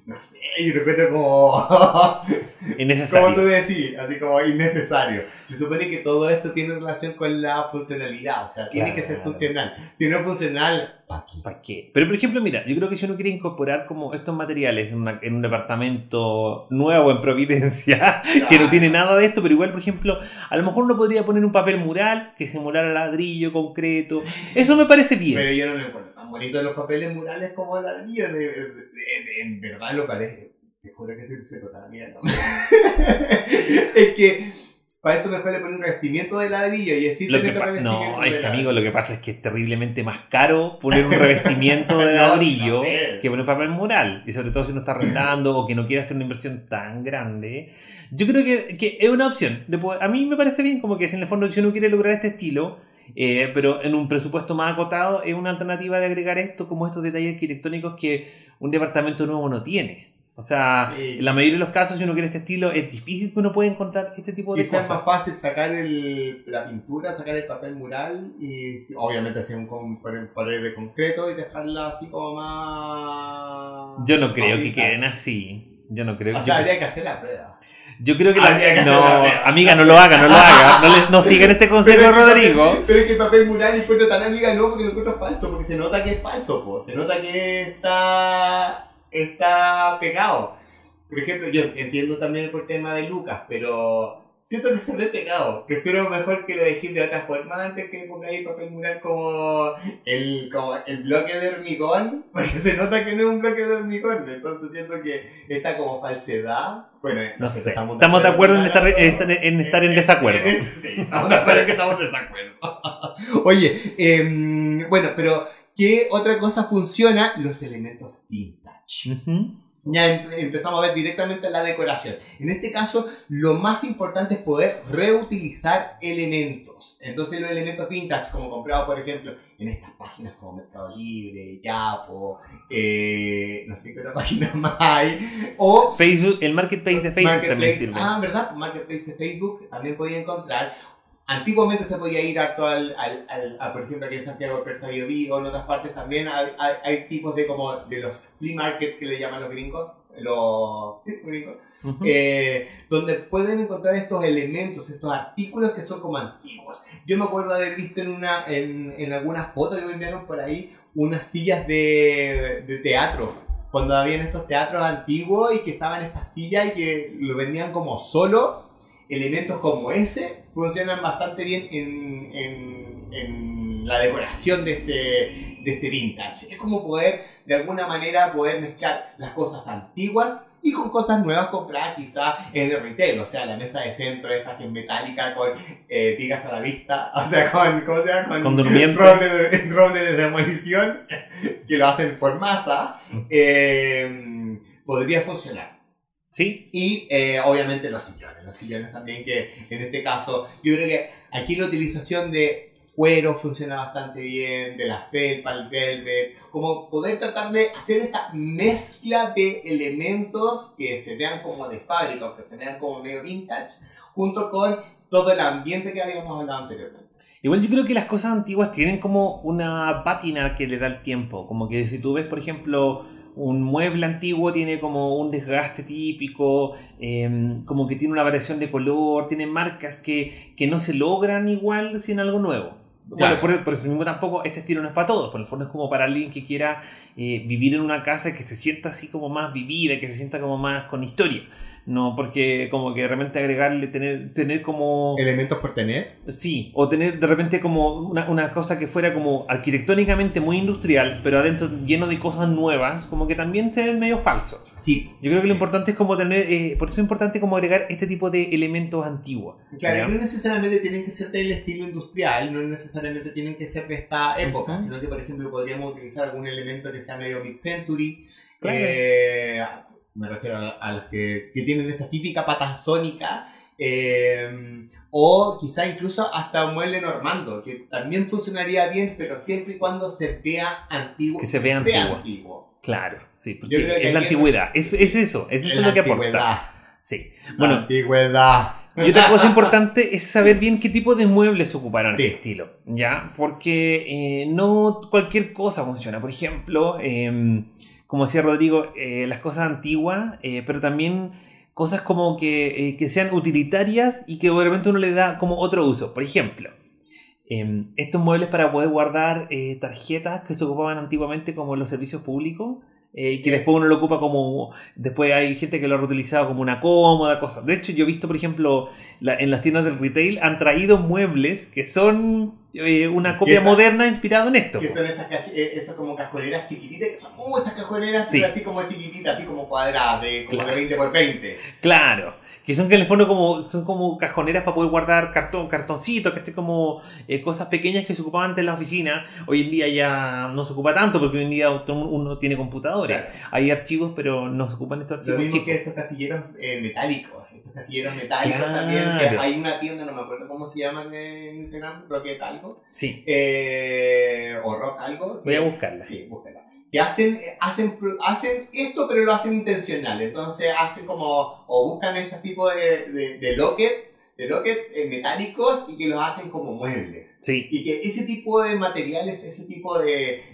no sé, yo lo encuentro como... innecesario. Como tú decís, así como innecesario. Se supone que todo esto tiene relación con la funcionalidad, o sea, tiene que ser funcional. Si no es funcional, ¿para qué? ¿Para qué? Pero por ejemplo, mira, yo creo que si uno quiere incorporar como estos materiales en un departamento nuevo en Providencia, que no tiene nada de esto, pero igual, por ejemplo, a lo mejor uno podría poner un papel mural que simulara ladrillo, concreto. Eso me parece bien. Pero yo no me encuentro tan bonito los papeles murales como ladrillo, en verdad lo parece. Te juro que se total mierda. Es que para eso mejor le ponen un revestimiento de ladrillo y así no, es que amigo, lo que pasa es que es terriblemente más caro poner un revestimiento de ladrillo que poner papel mural. Y sobre todo si uno está arrendando o que no quiere hacer una inversión tan grande. Yo creo que es una opción. A mí me parece bien, como que si en el fondo si uno quiere lograr este estilo, pero en un presupuesto más acotado, es una alternativa de agregar esto como estos detalles arquitectónicos que un departamento nuevo no tiene. O sea, en la mayoría de los casos, si uno quiere este estilo, es difícil que uno pueda encontrar este tipo de cosas. Quizás es más fácil sacar la pintura, sacar el papel mural y obviamente hacer un pared de concreto y dejarla así como más... Yo no creo que queden así. Yo no creo. O sea, habría que hacer la prueba. Yo creo que amiga, no lo haga. No sigan este consejo, Rodrigo. Pero es que el papel mural encuentro tan amiga, no, porque lo encuentro falso, porque se nota que es falso, po. Se nota que está pegado. Por ejemplo, yo entiendo también por el tema de Lucas, pero siento que se ve pegado. Prefiero mejor que lo dejéis de otra forma antes que pongáis el papel mural como el bloque de hormigón, porque se nota que no es un bloque de hormigón. Entonces siento que esta como falsedad. Bueno, no sé. Estamos de acuerdo en estar en desacuerdo. Sí, estamos de acuerdo en que estamos en desacuerdo. Oye, bueno, pero ¿qué otra cosa funciona? Los elementos vintage. Ya empezamos a ver directamente la decoración. En este caso, lo más importante es poder reutilizar elementos. Entonces los elementos vintage, como comprados, por ejemplo, en estas páginas como Mercado Libre, Yapo, no sé qué otra página más hay, o Facebook, el Marketplace de Facebook también sirve. Ah, ¿verdad? Marketplace de Facebook también podía encontrar. Antiguamente se podía ir harto por ejemplo, aquí en Santiago, Persa Biobío, en otras partes también hay tipos de los flea market que le llaman los gringos, gringos, donde pueden encontrar estos elementos, estos artículos que son como antiguos. Yo me acuerdo de haber visto en alguna foto que me enviaron por ahí unas sillas de teatro, cuando habían estos teatros antiguos y que estaban estas sillas y que lo vendían como solo. Elementos como ese funcionan bastante bien en la decoración de este vintage. Es como de alguna manera, poder mezclar las cosas antiguas y con cosas nuevas compradas quizá en el retail. O sea, la mesa de centro, esta que es metálica con vigas a la vista, o sea, con roble de demolición, que lo hacen por masa, podría funcionar. Sí. Y obviamente los sillones también, que en este caso yo creo que aquí la utilización de cuero funciona bastante bien, de la felpa, el velvet, como poder tratar de hacer esta mezcla de elementos que se vean como de fábrica o que se vean como medio vintage, junto con todo el ambiente que habíamos hablado anteriormente. Igual yo creo que las cosas antiguas tienen como una pátina que le da el tiempo, como que si tú ves, por ejemplo, un mueble antiguo tiene como un desgaste típico, como que tiene una variación de color, tiene marcas que no se logran igual sin algo nuevo. Claro. Bueno, por eso mismo tampoco este estilo no es para todos, por el fondo es como para alguien que quiera vivir en una casa que se sienta así como más vivida, que se sienta como más con historia. No, porque como que de repente agregarle, tener como... ¿Elementos por tener? Sí, o tener de repente como una cosa que fuera como arquitectónicamente muy industrial, pero adentro lleno de cosas nuevas, como que también se ve medio falso. Sí. Yo creo que lo importante es como tener, por eso es importante como agregar este tipo de elementos antiguos. Claro, ¿ya? No necesariamente tienen que ser del estilo industrial, no necesariamente tienen que ser de esta época, sino que por ejemplo podríamos utilizar algún elemento que sea medio mid-century, claro. Me refiero a los que tienen esa típica pata sónica, o quizá incluso hasta un mueble normando, que también funcionaría bien, pero siempre y cuando se vea antiguo. Que se vea antiguo. Claro, sí, porque es la antigüedad. Eso es lo que aporta. Sí. Bueno, antigüedad. Y otra cosa importante es saber bien qué tipo de muebles ocuparon este estilo, ¿ya? Porque no cualquier cosa funciona. Por ejemplo, como decía Rodrigo, las cosas antiguas, pero también cosas como que sean utilitarias y que obviamente uno le da como otro uso. Por ejemplo, estos muebles para poder guardar tarjetas que se ocupaban antiguamente como en los servicios públicos. Y que después uno lo ocupa como... Después hay gente que lo ha reutilizado como una cómoda, cosa. De hecho, yo he visto, por ejemplo, en las tiendas del retail han traído muebles que son una copia moderna inspirada en esto. Que son esas como cajoneras chiquititas, que son muchas cajoneras, sí. Pero así como chiquititas, así como cuadradas, como de 20 por 20. Claro. Que son que en el fondo son como cajoneras para poder guardar cartoncitos, que estén como cosas pequeñas que se ocupaban antes en la oficina. Hoy en día ya no se ocupa tanto porque hoy en día uno tiene computadores. Claro. Hay archivos, pero no se ocupan estos archivos. Lo mismo que estos casilleros metálicos. Estos casilleros metálicos también. Que hay una tienda, no me acuerdo cómo se llama en Instagram, Rocket algo. Sí. O Rock algo. Voy a buscarla. Sí, búscala. Que hacen esto, pero lo hacen intencional. Entonces hacen como, o buscan este tipo de locket metálicos y que los hacen como muebles. Sí. Y que ese tipo de materiales, ese tipo de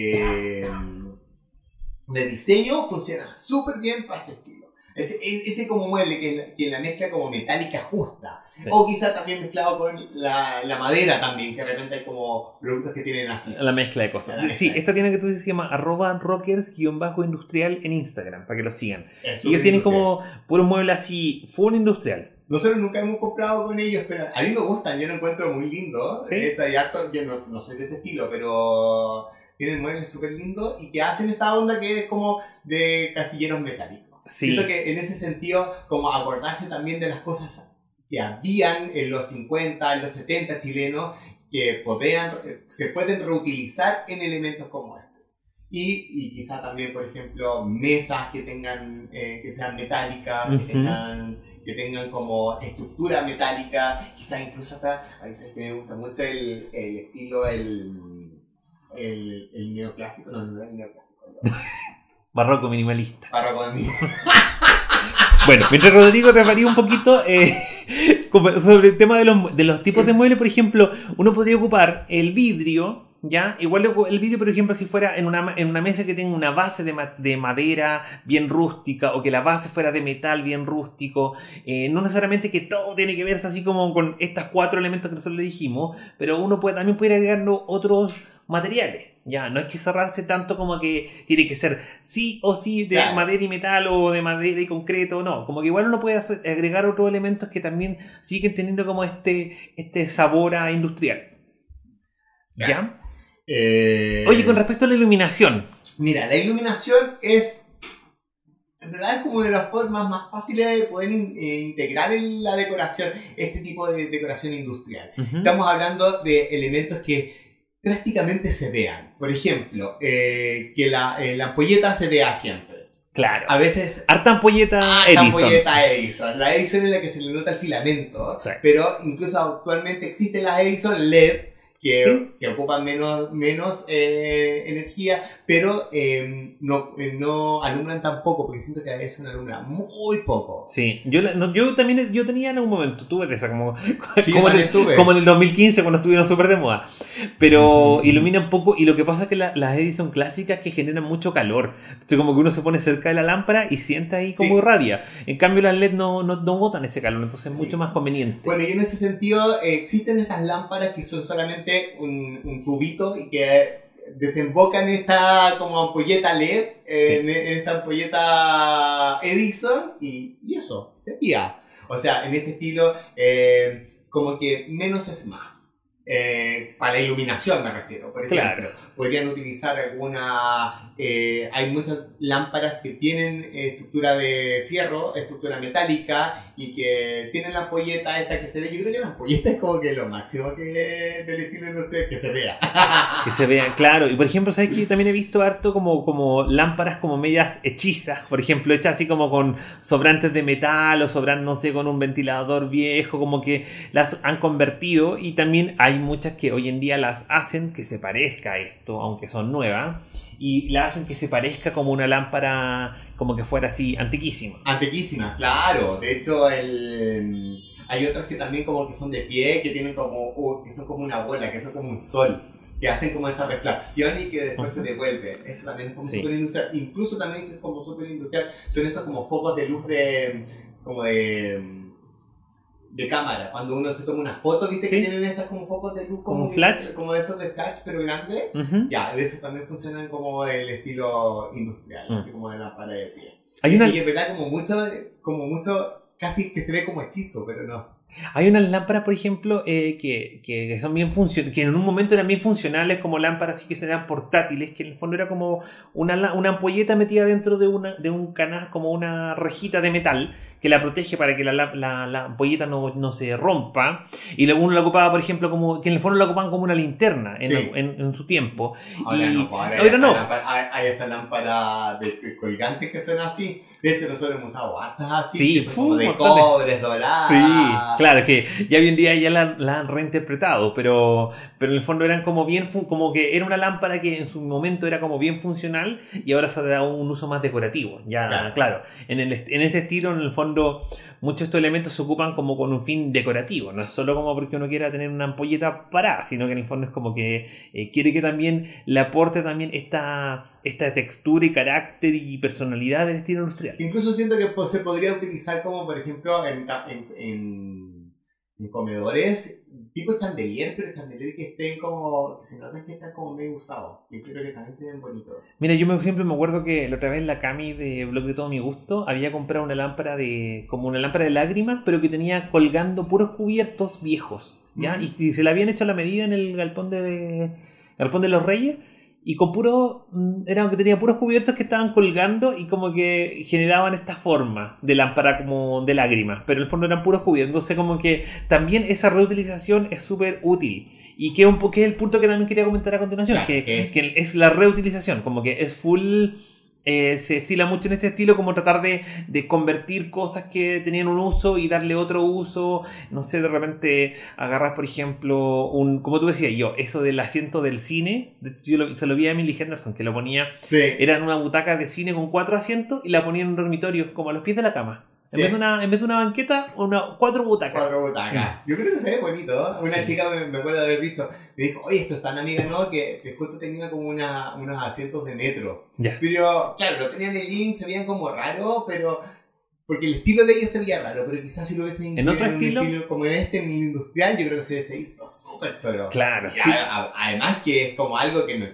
diseño funciona súper bien para este estilo. Ese como mueble que la mezcla como metálica justa. Sí. O quizá también mezclado con la madera también, que de repente hay como productos que tienen así. La mezcla de cosas. Sí, esta tienda que tú dices se llama @rockers_industrial en Instagram, para que lo sigan. Y ellos tienen como puros muebles así, full industrial. Nosotros nunca hemos comprado con ellos, pero a mí me gustan, yo lo encuentro muy lindo. ¿Sí? Hay harto, yo no soy de ese estilo, pero tienen muebles súper lindos y que hacen esta onda que es como de casilleros metálicos. Sí. Siento que en ese sentido, como acordarse también de las cosas que habían en los 50, en los 70 chilenos, que se pueden reutilizar en elementos como este. Y quizá también, por ejemplo, mesas que tengan, que sean metálicas, que tengan como estructura metálica, quizá incluso hasta, a veces que me gusta mucho el estilo, el neoclásico, no es el neoclásico. Barroco minimalista. Barroco minimalista. Bueno, mientras Rodrigo te varía un poquito sobre el tema de los tipos de muebles, por ejemplo, uno podría ocupar el vidrio, ¿ya? Igual el vidrio, por ejemplo, si fuera en una mesa que tenga una base de madera bien rústica o que la base fuera de metal bien rústico, no necesariamente que todo tiene que verse así como con estos 4 elementos que nosotros le dijimos, pero uno también puede agregarlo otros materiales. Ya, no hay que cerrarse tanto como que tiene que ser sí o sí de madera y metal o de madera y concreto, no. Como que igual uno puede agregar otros elementos que también siguen teniendo como este sabor a industrial. ¿Ya? Oye, con respecto a la iluminación. Mira, la iluminación en verdad es como de las formas más fáciles de poder integrar en la decoración, este tipo de decoración industrial. Estamos hablando de elementos que prácticamente se vean. Por ejemplo, que la ampolleta se vea siempre. Claro. A veces... Harta ampolleta Edison. La Edison es la que se le nota el filamento. Sí. Pero incluso actualmente existen las Edison LED que ocupan menos energía, pero no alumbran tampoco, porque siento que la Edison alumbra muy poco. Sí, yo tenía en algún momento, tuve de esa como en el 2015 cuando estuvieron súper de moda, pero iluminan poco y lo que pasa es que las Edison clásicas que generan mucho calor, entonces como que uno se pone cerca de la lámpara y siente ahí como irradia, en cambio las LED no botan ese calor, entonces es mucho más conveniente. Bueno, y en ese sentido existen estas lámparas que son solamente un tubito y que desembocan en esta como ampolleta LED, en esta ampolleta Edison y eso, sería. O sea, en este estilo, como que menos es más. Para la iluminación me refiero, por ejemplo. Podrían utilizar hay muchas lámparas que tienen estructura de fierro, estructura metálica y que tienen la ampolleta esta que se ve. Yo creo que la ampolleta es como que lo máximo del estilo industrial que se vea. Que se vea, claro. Y por ejemplo, ¿sabes que yo también he visto harto como lámparas como medias hechizas? Por ejemplo, hechas así como con sobrantes de metal o no sé, con un ventilador viejo, como que las han convertido. Y también hay muchas que hoy en día las hacen que se parezca a esto, aunque son nuevas, y la hacen que se parezca como una lámpara, como que fuera así, antiquísima. Antiquísima, claro. De hecho, hay otras que también como que son de pie, que tienen que son como una bola, que son como un sol. que hacen como esta reflexión y que después se devuelven. Eso también es como Sí. súper industrial. Incluso también es como súper industrial. Son estos como focos de luz de cámara. Cuando uno se toma una foto, viste Sí. que tienen estas como focos de luz Como flash. como de estos de flash, pero grandes. Ya, de esos también funcionan como el estilo industrial, así como de lámpara de pie. Hay una, Y es verdad como mucho, casi que se ve como hechizo, pero no. hay unas lámparas, por ejemplo, que son bien que en un momento eran bien funcionales, como lámparas así que se dan portátiles, que en el fondo era como una ampolleta metida dentro de un canal, como una rejita de metal que la protege para que la ampolleta no se rompa. Y luego uno la ocupaba, por ejemplo, como que en el fondo la ocupaban como una linterna en su tiempo. Ahora Y no, ahora hay esta lámpara de colgantes que son así. De hecho, nosotros hemos usado hartas así, Sí, que son como de montones. cobre, doradas. Sí, claro, que ya hoy en día ya la han reinterpretado, pero en el fondo eran como como que era una lámpara que en su momento era como bien funcional y ahora se ha dado un uso más decorativo. Ya, claro, en este estilo, en el fondo, muchos de estos elementos se ocupan como con un fin decorativo, no es solo como porque uno quiera tener una ampolleta parada, sino que en el fondo es como que quiere que también le aporte también esta textura y carácter y personalidad del estilo industrial. Incluso siento que se podría utilizar como, por ejemplo, en comedores, tipo chandelier, pero chandelier que estén como, que se notan que están como medio usados. Yo creo que también se ven bonitos. Mira, yo por ejemplo me acuerdo que la otra vez la Cami de Blog de Todo Mi Gusto había comprado como una lámpara de lágrimas, pero que tenía colgando puros cubiertos viejos, ¿ya? Y se la habían hecho a la medida en el galpón de los Reyes. Y con que tenía puros cubiertos que estaban colgando y como que generaban esta forma de lámpara como de lágrimas, pero en el fondo eran puros cubiertos. Entonces como que también esa reutilización es súper útil. Y que es el punto que también quería comentar a continuación, Claro, que es la reutilización, como que es full... se estila mucho en este estilo como tratar de convertir cosas que tenían un uso y darle otro uso. No sé, de repente agarrar, por ejemplo, como tú decías yo, eso del asiento del cine. Se lo vi a Emily Henderson, que lo ponía, era en una butaca de cine con 4 asientos y la ponía en un dormitorio, como a los pies de la cama. En vez de una banqueta, 4 butacas. 4 butacas. Yo creo que se ve bonito. Una chica me acuerdo de haber dicho, me dijo, oye, esto es tan amiga, ¿no? Que justo tenía como unos asientos de metro. Ya. Pero, claro, lo tenían en el living, se veían como raros, pero... Porque el estilo de ellos se veía raro, pero quizás si lo hubiesen incluido ¿En otro estilo? un estilo como en el industrial, yo creo que se hubiese visto súper choro. Claro. Y además que es como algo que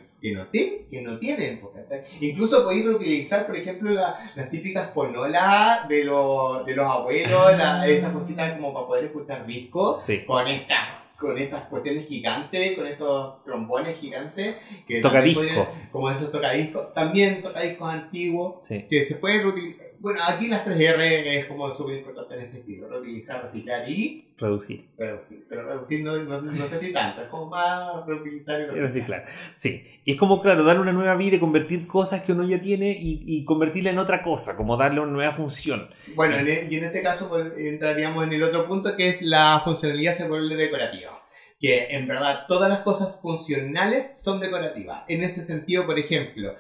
no tienen. ¿Cachai? Incluso podéis reutilizar, por ejemplo, las típicas fonolas de los abuelos, estas cositas como para poder escuchar discos, con estas cuestiones gigantes, con estos trombones gigantes. Tocadiscos. Como esos tocadiscos. También tocadiscos antiguos, que se pueden reutilizar. Bueno, aquí las 3R es como súper importante en este estilo. Reutilizar, reciclar y... Reducir. Pero reducir no sé si tanto. Es como más reutilizar y reciclar. Sí. Y es como, claro, darle una nueva vida, convertir cosas que uno ya tiene y convertirla en otra cosa, como darle una nueva función. Bueno, y en este caso pues, entraríamos en el otro punto, que es la funcionalidad se vuelve decorativa. Que en verdad todas las cosas funcionales son decorativas. En ese sentido, por ejemplo,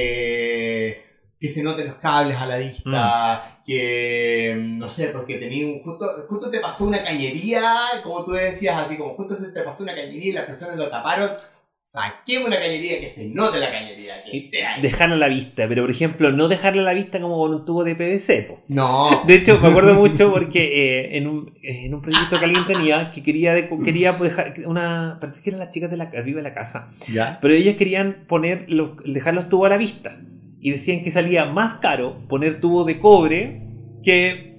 que se noten los cables a la vista, que, no sé, pues que tenías justo te pasó una cañería, como tú decías, así como justo se te pasó una cañería y las personas lo taparon. Saquemos una cañería, que se note la cañería. Dejarla a la vista, pero por ejemplo, no dejarla a la vista como con un tubo de PVC. Po. No. De hecho, me acuerdo mucho porque en un proyecto que alguien tenía que quería dejar parece que eran las chicas de la Viva la Casa. ¿Ya? Pero ellas querían dejar los tubos a la vista. Y decían que salía más caro poner tubo de cobre que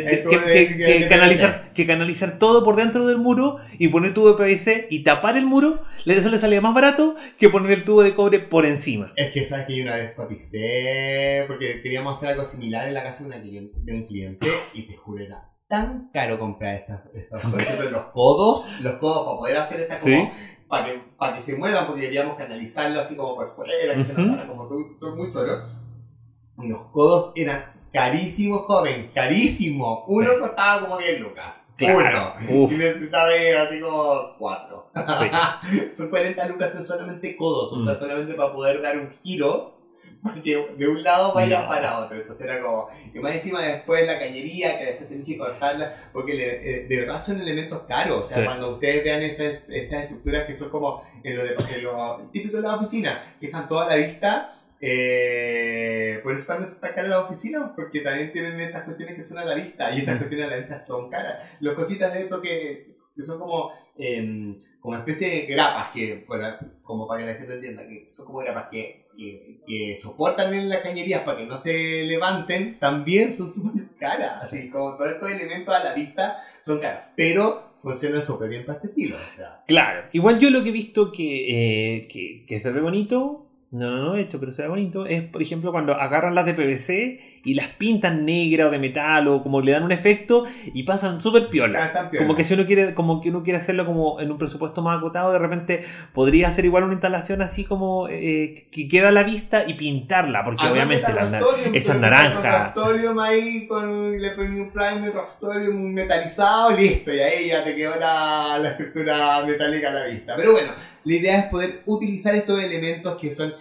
canalizar todo por dentro del muro y poner tubo de PVC y tapar el muro. Eso le salía más barato que poner el tubo de cobre por encima. Es que sabes que yo una vez coticé porque queríamos hacer algo similar en la casa de un cliente y te juro, era tan caro comprar estas por ejemplo, los codos para poder hacer estas como... Para que se muevan, porque queríamos canalizarlo así como por fuera, que se notara como todo muy solo. Y los codos eran carísimos, joven, carísimo. Uno costaba como 10 lucas. Claro. Uno. Y necesitaba así como 4. Sí. Son 40 lucas en solamente codos, o sea, solamente para poder dar un giro. Que de un lado vaya para otro. Entonces era como... Y más encima después la cañería, que después tenés que cortarla, porque de verdad son elementos caros. O sea, cuando ustedes vean estas estructuras que son como en lo típico de la oficina, que están toda la vista. Por eso también son tan caras las oficinas, porque también tienen estas cuestiones que son a la vista, y estas cuestiones a la vista son caras. Las cositas de esto que son como especie de grapas, como para que la gente entienda, que son como grapas que soportan en las cañerías para que no se levanten, también son súper caras. Así como todos estos elementos a la vista son caros, pero funcionan súper bien para este estilo. O sea. Claro, igual yo lo que he visto que se ve bonito, no he hecho, pero se ve bonito, es por ejemplo cuando agarran las de PVC y las pintan negras o de metal o como le dan un efecto y pasan súper piola. Como que si uno quiere hacerlo como en un presupuesto más acotado, de repente podría hacer igual una instalación así como que queda a la vista y pintarla, porque obviamente esas naranjas. Rastolium ahí le ponen un primer, Rastolium metalizado, listo, y ahí ya te quedó la estructura metálica a la vista. Pero bueno, la idea es poder utilizar estos elementos que son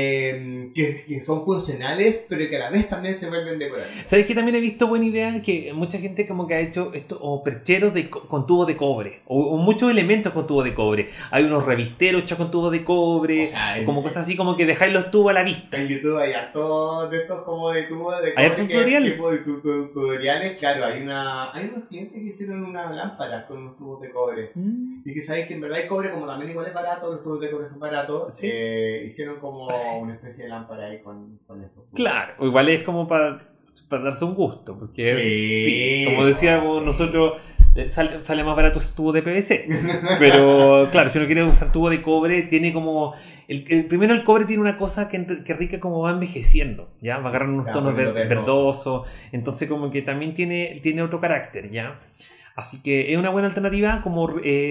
que son funcionales, pero que a la vez también se vuelven decorativos. ¿Sabes que también he visto buena idea? Que mucha gente como que ha hecho esto, o percheros con tubos de cobre, o muchos elementos con tubos de cobre. Hay unos revisteros hechos con tubos de cobre, o sea, como cosas así como que dejáis los tubos a la vista. En YouTube hay hartos de estos como de tubos de cobre. ¿Hay tutoriales? Tutoriales, claro. Hay unos clientes que hicieron una lámpara con unos tubos de cobre. Y que sabéis que en verdad el cobre, como también igual es barato, los tubos de cobre son baratos, ¿sí? Hicieron como una especie de lámpara ahí con eso. Claro, o igual es como para darse un gusto, porque sí, como decíamos nosotros, sale más barato ese tubo de PVC. Pero claro, si uno quiere usar tubo de cobre, tiene como... primero el cobre tiene una cosa que rica como va envejeciendo, ¿ya? Va agarrando unos tonos verdosos, entonces como que también tiene otro carácter, ¿ya? Así que es una buena alternativa como...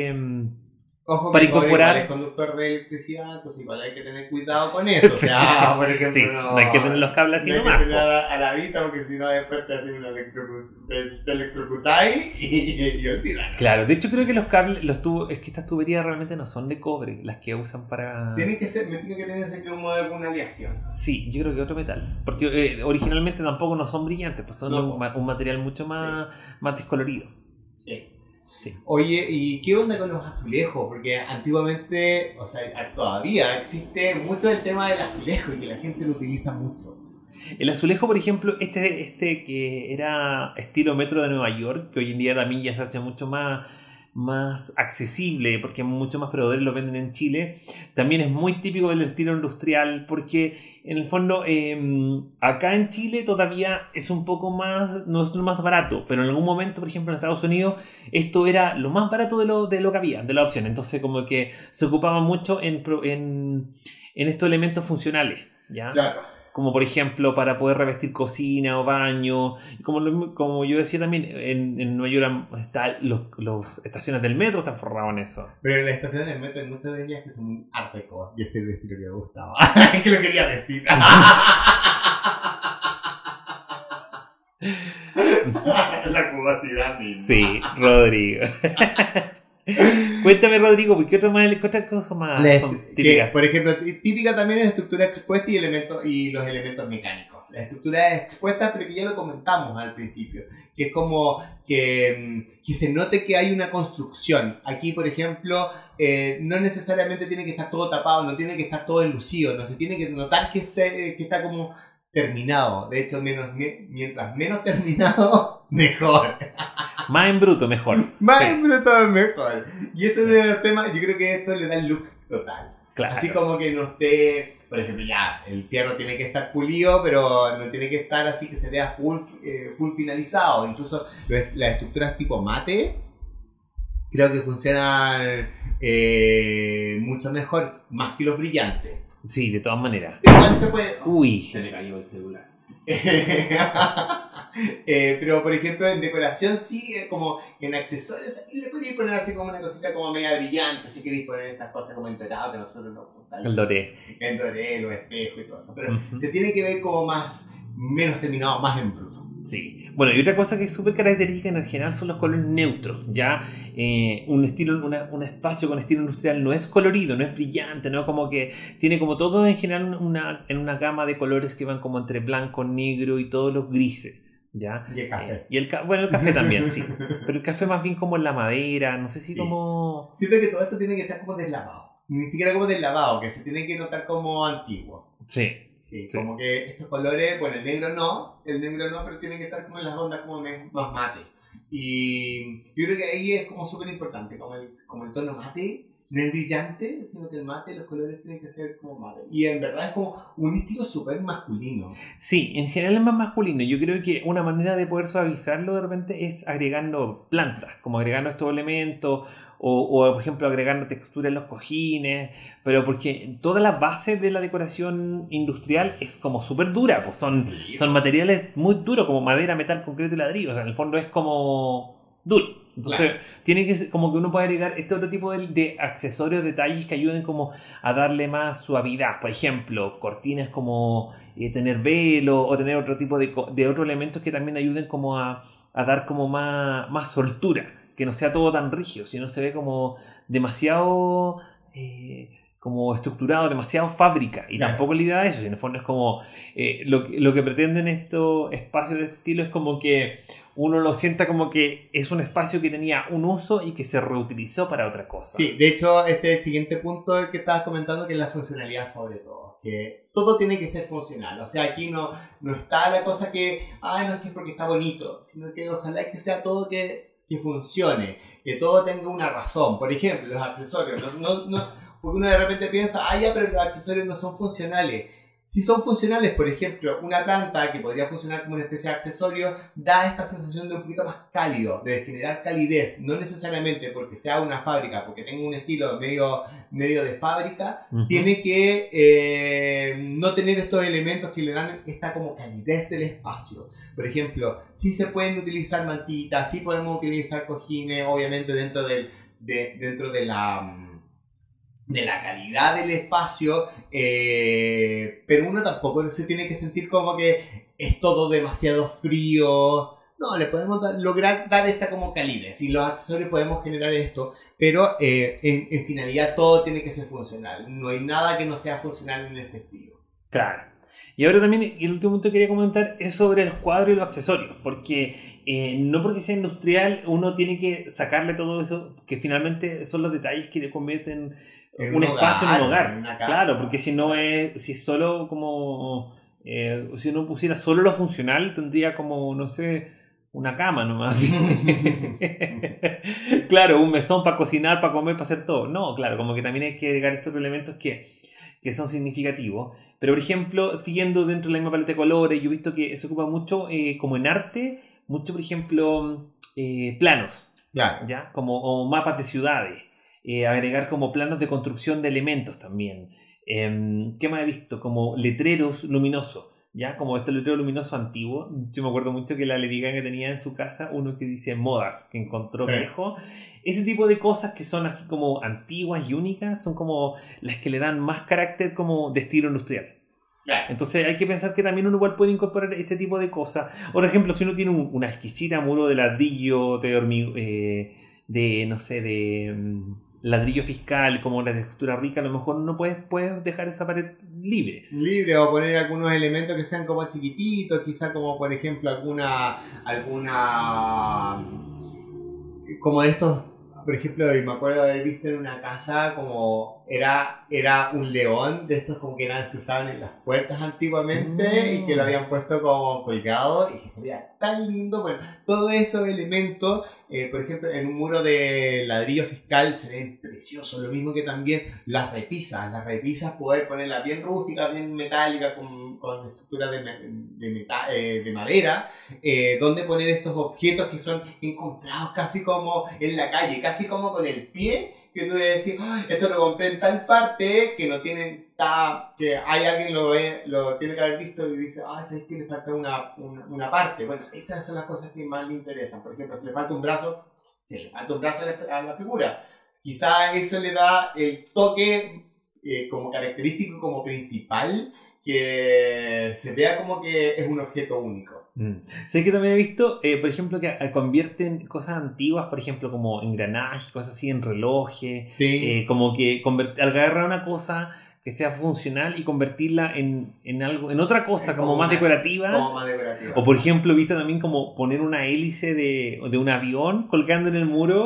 Ojo, para incorporar el conductor de electricidad, entonces igual hay que tener cuidado con eso. O sea, por ejemplo, sí, no hay que tener los cables así nomás. No hay que tener a la vista, porque si no después te hacen te electrocutáis y olvidan. Claro, de hecho creo que los cables, los tubos, es que estas tuberías realmente no son de cobre, las que usan para... Me tiene que tener como de alguna aleación. Sí, yo creo que otro metal, porque originalmente tampoco no son brillantes, pues son un material mucho más descolorido. Sí. Sí. Oye, ¿y qué onda con los azulejos? Porque antiguamente, o sea, todavía existe mucho el tema del azulejo y que la gente lo utiliza mucho. El azulejo, por ejemplo, este que era estilo metro de Nueva York, que hoy en día también ya se hace mucho más accesible, porque muchos más proveedores lo venden en Chile, también es muy típico del estilo industrial, porque en el fondo acá en Chile todavía es un poco más, no es lo más barato, pero en algún momento, por ejemplo en Estados Unidos, esto era lo más barato de lo que había, de la opción, entonces como que se ocupaba mucho en estos elementos funcionales, ¿ya? Claro. Como por ejemplo para poder revestir cocina o baño, como yo decía también, en Nueva York los estaciones del metro están forrados en eso. Pero en las estaciones del metro hay muchas de ellas que son muy art deco, y ese es el estilo que me gustaba. Es que lo quería vestir. La cubacidad misma. Sí, Rodrigo. Cuéntame, Rodrigo, ¿qué otra cosa más son típicas? Por ejemplo, típica también es la estructura expuesta y los elementos mecánicos. La estructura expuesta, pero que ya lo comentamos al principio, que es como que se note que hay una construcción. Aquí, por ejemplo, no necesariamente tiene que estar todo tapado, no tiene que estar todo enlucido, no se tiene que notar que está como terminado. De hecho, mientras menos terminado, mejor. Más en bruto, mejor. Más en bruto, mejor. Y eso es uno de los temas, yo creo que esto le da el look total. Claro. Así como que no esté, por ejemplo, ya, el fierro tiene que estar pulido, pero no tiene que estar así que se vea full finalizado. Incluso las estructuras tipo mate, creo que funcionan mucho mejor, más que los brillantes. Sí, de todas maneras. Igual se puede... Uy. Se le cayó el celular. Pero por ejemplo en decoración sí, como en accesorios aquí le podéis poner así como una cosita como media brillante, si queréis poner estas cosas como en dorado que a nosotros nos gustan, el doré, los espejos y todo eso, pero se tiene que ver como menos terminado, más en bruto. Sí, bueno, y otra cosa que es súper característica en general son los colores neutros, ¿ya? Un espacio con estilo industrial no es colorido, no es brillante, ¿no? Como que tiene como todo en general en una gama de colores que van como entre blanco, negro y todos los grises, ¿ya? Y el café. Bueno, el café también, sí. Pero el café más bien como en la madera, no sé si como... Siento que todo esto tiene que estar como deslavado. ni siquiera como del lavado, que se tiene que notar como antiguo. Sí. Sí, como que estos colores, bueno, el negro no, pero tienen que estar como en las ondas como más mate. Y yo creo que ahí es como súper importante, como el tono mate, no es brillante, sino que el mate, los colores tienen que ser como mate. Y en verdad es como un estilo súper masculino. Sí, en general es más masculino. Yo creo que una manera de poder suavizarlo de repente es agregando plantas, como agregando estos elementos, o por ejemplo agregando textura en los cojines, pero porque toda la base de la decoración industrial es como súper dura, pues son materiales muy duros, como madera, metal, concreto y ladrillo. O sea, en el fondo es como duro. Entonces, claro, tiene que ser como que uno puede agregar este otro tipo de accesorios, detalles que ayuden como a darle más suavidad. Por ejemplo, cortinas como tener velo o tener otro tipo de otros elementos que también ayuden como a dar como más soltura, que no sea todo tan rígido, sino se ve como demasiado como estructurado, demasiado fábrica. Y claro, tampoco la idea de eso, sino en el fondo es como lo que pretenden estos espacios de este estilo es como que uno lo sienta como que es un espacio que tenía un uso y que se reutilizó para otra cosa. Sí, de hecho, este siguiente punto el que estabas comentando, que es la funcionalidad sobre todo. Que todo tiene que ser funcional. O sea, aquí no está la cosa que, no es que porque está bonito, sino que ojalá que sea todo que funcione, que todo tenga una razón. Por ejemplo, los accesorios. Porque uno de repente piensa, pero los accesorios no son funcionales. Si son funcionales, por ejemplo, una planta que podría funcionar como una especie de accesorio, da esta sensación de un poquito más cálido, de generar calidez, no necesariamente porque sea una fábrica, porque tenga un estilo medio de fábrica, tiene que no tener estos elementos que le dan esta como calidez del espacio. Por ejemplo, sí se pueden utilizar mantitas, sí podemos utilizar cojines, obviamente dentro de la calidad del espacio, pero uno tampoco se tiene que sentir como que es todo demasiado frío. No, le podemos lograr dar esta como calidez y los accesorios podemos generar esto, pero en finalidad todo tiene que ser funcional. No hay nada que no sea funcional en este estilo. Claro. Y ahora también el último punto que quería comentar es sobre los cuadros y los accesorios, porque no porque sea industrial uno tiene que sacarle todo eso, que finalmente son los detalles que le convierten un espacio en un hogar. Claro, porque si es solo como si uno pusiera solo lo funcional tendría como, no sé, una cama nomás. Claro, un mesón para cocinar, para comer, para hacer todo. No, claro, como que también hay que agregar estos elementos que son significativos. Pero por ejemplo, siguiendo dentro de la misma paleta de colores, yo he visto que se ocupa mucho como en arte, mucho por ejemplo planos, claro, ¿ya? O mapas de ciudades. Agregar como planos de construcción de elementos también. ¿Qué más he visto? Como letreros luminosos, ¿ya? Como este letrero luminoso antiguo. Yo me acuerdo mucho que la Lady Gaga tenía en su casa uno que dice modas, que encontró viejo. Ese tipo de cosas que son así como antiguas y únicas son como las que le dan más carácter como de estilo industrial. Claro. Entonces hay que pensar que también uno igual puede incorporar este tipo de cosas. Por ejemplo, si uno tiene una exquisita muro de ladrillo, ladrillo fiscal, como la textura rica, a lo mejor no puedes dejar esa pared libre. Libre, o poner algunos elementos que sean como chiquititos, quizá como por ejemplo alguna como de estos, por ejemplo, me acuerdo de haber visto en una casa como era un león de estos como que se usaban en las puertas antiguamente y que lo habían puesto como colgado y que se veía tan lindo. Bueno, todos esos elementos, por ejemplo, en un muro de ladrillo fiscal se ven preciosos. Lo mismo que también las repisas poder ponerlas bien rústicas, bien metálicas, con estructuras de madera, donde poner estos objetos que son encontrados casi como en la calle, casi como con el pie, que tú debes decir, esto lo compré en tal parte, que no tienen, que hay alguien lo tiene que haber visto y dice, ¿sabes qué? Le falta una parte. Bueno, estas son las cosas que más le interesan. Por ejemplo, si le falta un brazo, a la figura. Quizás eso le da el toque como característico, como principal, que se vea como que es un objeto único. Sé que también he visto, por ejemplo, que convierten cosas antiguas, por ejemplo, como engranajes, cosas así, en relojes. Sí. Como que agarrar una cosa que sea funcional y convertirla en algo, en otra cosa, como más decorativa. O por ejemplo, he visto también como poner una hélice de un avión colgando en el muro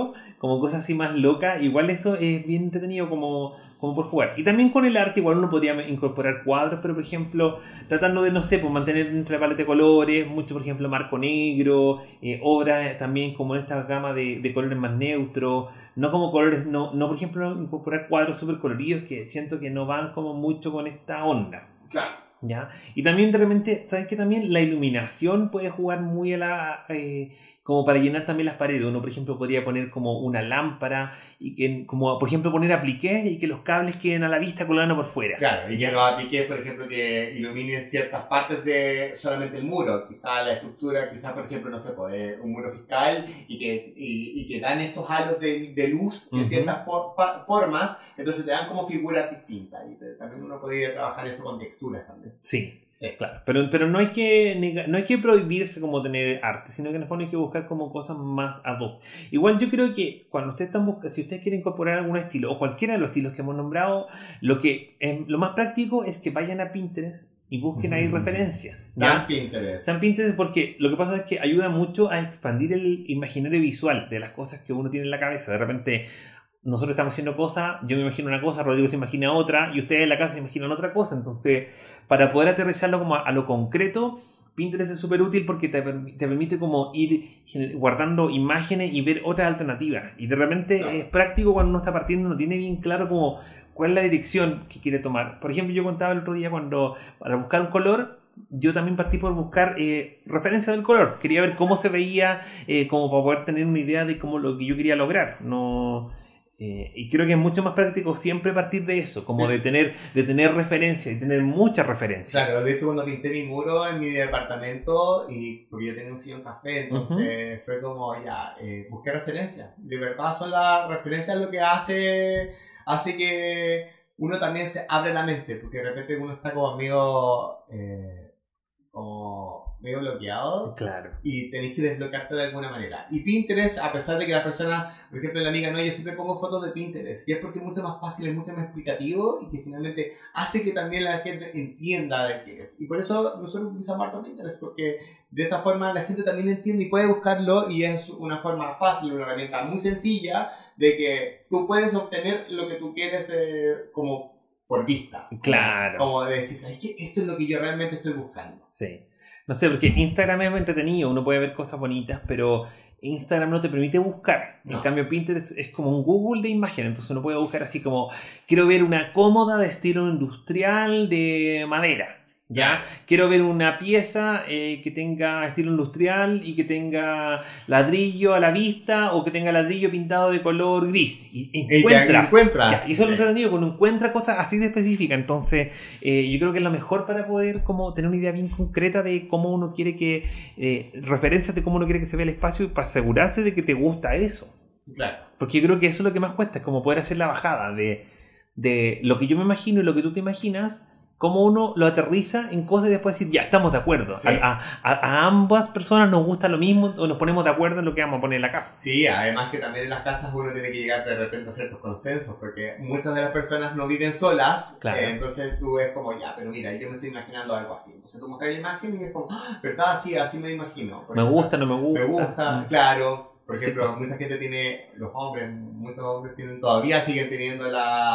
como cosas así más locas, igual eso es bien entretenido como por jugar. Y también con el arte igual uno podría incorporar cuadros, pero por ejemplo, tratando de, no sé, pues mantener entre la paleta de colores, mucho por ejemplo marco negro, obras también como en esta gama de colores más neutros, no como colores, no por ejemplo incorporar cuadros súper coloridos que siento que no van como mucho con esta onda. Claro. ¿Ya? Y también de repente, ¿sabes qué? También la iluminación puede jugar muy a la... como para llenar también las paredes. Uno, por ejemplo, podría poner como una lámpara y que, como por ejemplo, poner apliqués y que los cables queden a la vista colgando por fuera. Claro, y que los apliqués, por ejemplo, que iluminen ciertas partes de solamente el muro. Quizá la estructura, quizá, por ejemplo, no sé, pues, un muro fiscal y que dan estos halos de luz en ciertas formas, entonces te dan como figuras distintas. Y también uno podría trabajar eso con texturas también. Sí. Claro, pero no hay que prohibirse como tener arte, sino que en el fondo hay que buscar como cosas más ad hoc. Igual yo creo que cuando ustedes están buscando, si ustedes quieren incorporar algún estilo o cualquiera de los estilos que hemos nombrado, lo más práctico es que vayan a Pinterest y busquen ahí referencias. San Pinterest. San Pinterest, porque lo que pasa es que ayuda mucho a expandir el imaginario visual de las cosas que uno tiene en la cabeza. De repente nosotros estamos haciendo cosas, yo me imagino una cosa, Rodrigo se imagina otra y ustedes en la casa se imaginan otra cosa. Entonces, para poder aterrizarlo como a lo concreto, Pinterest es súper útil porque te permite como ir guardando imágenes y ver otras alternativas. Y de repente es práctico cuando uno está partiendo, no tiene bien claro como cuál es la dirección que quiere tomar. Por ejemplo, yo contaba el otro día cuando para buscar un color, yo también partí por buscar referencia del color. Quería ver cómo se veía, como para poder tener una idea de cómo lo que yo quería lograr. Y creo que es mucho más práctico siempre partir de eso, como de tener referencia y tener muchas referencias. Claro, de hecho cuando pinté mi muro en mi departamento, y porque yo tenía un sillón café, entonces fue como ya, busqué referencias. De verdad son las referencias lo que hace que uno también se abre la mente, porque de repente uno está como medio bloqueado. Claro. Y tenéis que desbloquearte de alguna manera. Y Pinterest, a pesar de que las personas, por ejemplo, la amiga, no, yo siempre pongo fotos de Pinterest. Y es porque es mucho más fácil, es mucho más explicativo y que finalmente hace que también la gente entienda de qué es. Y por eso nosotros utilizamos harto Pinterest, porque de esa forma la gente también entiende y puede buscarlo, y es una forma fácil, una herramienta muy sencilla de que tú puedes obtener lo que tú quieres como por vista. Claro. Como de decir, ¿sabes qué? Esto es lo que yo realmente estoy buscando. Sí. No sé, porque Instagram es muy entretenido, uno puede ver cosas bonitas, pero Instagram no te permite buscar. No. En cambio, Pinterest es como un Google de imágenes, entonces uno puede buscar así como, quiero ver una cómoda de estilo industrial de madera. ¿Ya? Quiero ver una pieza que tenga estilo industrial y que tenga ladrillo a la vista o que tenga ladrillo pintado de color gris. Y encuentras. Y eso es lo entretenido, cuando encuentra cosas así de específicas. Entonces, yo creo que es lo mejor para poder como tener una idea bien concreta de cómo uno quiere que, referencias de cómo uno quiere que se vea el espacio, y para asegurarse de que te gusta eso. Claro. Porque yo creo que eso es lo que más cuesta, es como poder hacer la bajada de lo que yo me imagino y lo que tú te imaginas. Cómo uno lo aterriza en cosas y después decir, ya, estamos de acuerdo. Sí. A ambas personas nos gusta lo mismo o nos ponemos de acuerdo en lo que vamos a poner en la casa. Sí, además que también en las casas uno tiene que llegar de repente a ciertos consensos, porque muchas de las personas no viven solas, claro. Entonces tú es como, ya, pero mira, yo me estoy imaginando algo así. Entonces tú muestras la imagen y es como, ¿verdad? Sí, así me imagino. Me gusta, no me gusta. Me gusta, claro. Por ejemplo, sí. Mucha gente tiene, muchos hombres todavía siguen teniendo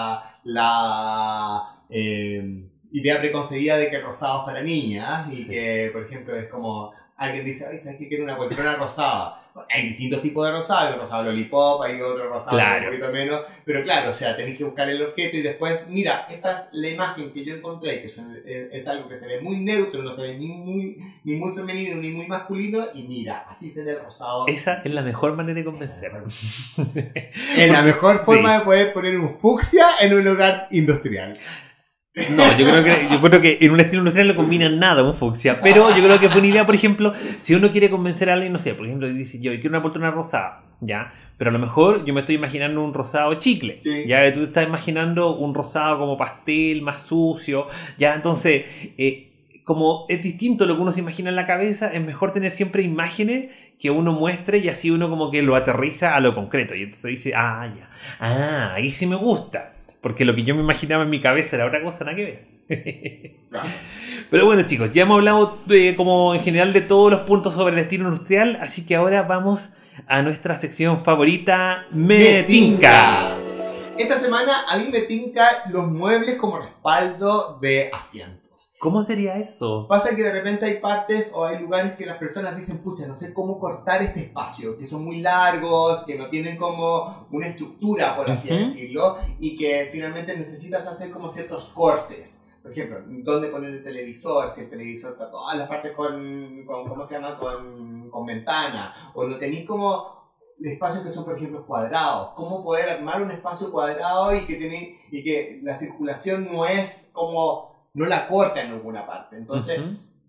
idea preconcebida de que el rosado es para niñas y que, por ejemplo, es como alguien dice, ay, ¿sabes qué? Quiero una poltrona rosada. Hay distintos tipos de rosado, hay un rosado lollipop, hay otro rosado un poquito menos, pero claro, o sea, tenés que buscar el objeto y después, mira, esta es la imagen que yo encontré, que es algo que se ve muy neutro, no se ve ni muy femenino ni muy masculino, y mira, así se ve el rosado. Esa es la mejor manera de convencer. Es la mejor forma de poder poner un fucsia en un lugar industrial. No, yo creo que en un estilo industrial no combinan nada un fucsia, pero yo creo que es buena idea, por ejemplo, si uno quiere convencer a alguien, no sé, por ejemplo, dice yo quiero una poltrona rosada, ¿ya? Pero a lo mejor yo me estoy imaginando un rosado chicle, sí. Ya tú estás imaginando un rosado como pastel, más sucio, ya, entonces, como es distinto lo que uno se imagina en la cabeza, es mejor tener siempre imágenes que uno muestre y así uno como que lo aterriza a lo concreto, y entonces dice, ahí sí me gusta. Porque lo que yo me imaginaba en mi cabeza era otra cosa, nada que ver. Claro. Pero bueno, chicos, ya hemos hablado como en general de todos los puntos sobre el estilo industrial, así que ahora vamos a nuestra sección favorita, Me Tinca. Esta semana a mí me tinca los muebles como respaldo de asientos. ¿Cómo sería eso? Pasa que de repente hay partes o hay lugares que las personas dicen, pucha, no sé cómo cortar este espacio, que son muy largos, que no tienen como una estructura, por así decirlo, y que finalmente necesitas hacer como ciertos cortes. Por ejemplo, dónde poner el televisor, si el televisor está todas las partes con ¿cómo se llama? Con ventana, o no tenéis como espacios que son, por ejemplo, cuadrados. ¿Cómo poder armar un espacio cuadrado y que la circulación no es como, no la corta en ninguna parte? Entonces,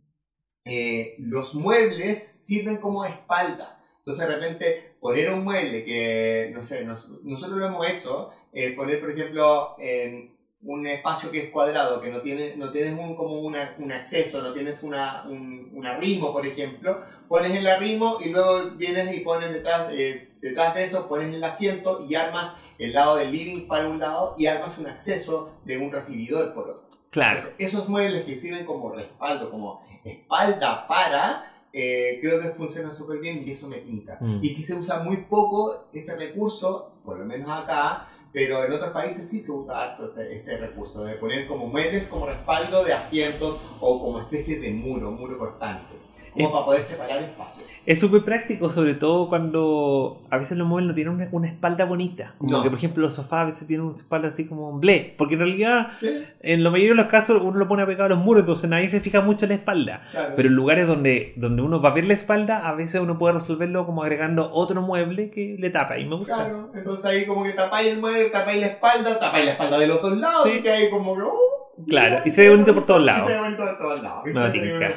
los muebles sirven como espalda. Entonces, de repente, poner un mueble que, no sé, nosotros lo hemos hecho, poner, por ejemplo, en un espacio que es cuadrado, que no tienes como un acceso, no tienes un arrimo, por ejemplo, pones el arrimo y luego vienes y pones detrás de eso, pones el asiento y armas el lado del living para un lado y armas un acceso de un recibidor por otro. Claro. Entonces, esos muebles que sirven como respaldo, como espalda para, creo que funcionan súper bien y eso me tinca. Y que se usa muy poco ese recurso, por lo menos acá, pero en otros países sí se usa harto este recurso de poner como muebles como respaldo de asientos o como especie de muro cortante, como para poder separar espacios. Es súper práctico, sobre todo cuando a veces los muebles no tienen una espalda bonita. Como que, por ejemplo, los sofás a veces tienen una espalda así como bleh. Porque en realidad, en la mayoría de los casos, uno lo pone pegado a los muros, entonces nadie se fija mucho en la espalda. Claro. Pero en lugares donde uno va a ver la espalda, a veces uno puede resolverlo como agregando otro mueble que le tapa. Y me gusta. Claro, entonces ahí como que tapáis el mueble, tapáis la espalda de los dos lados, y que hay como que... Claro, y se ve bonito por todos lados. Se ve bonito por todos lados. Me tinca.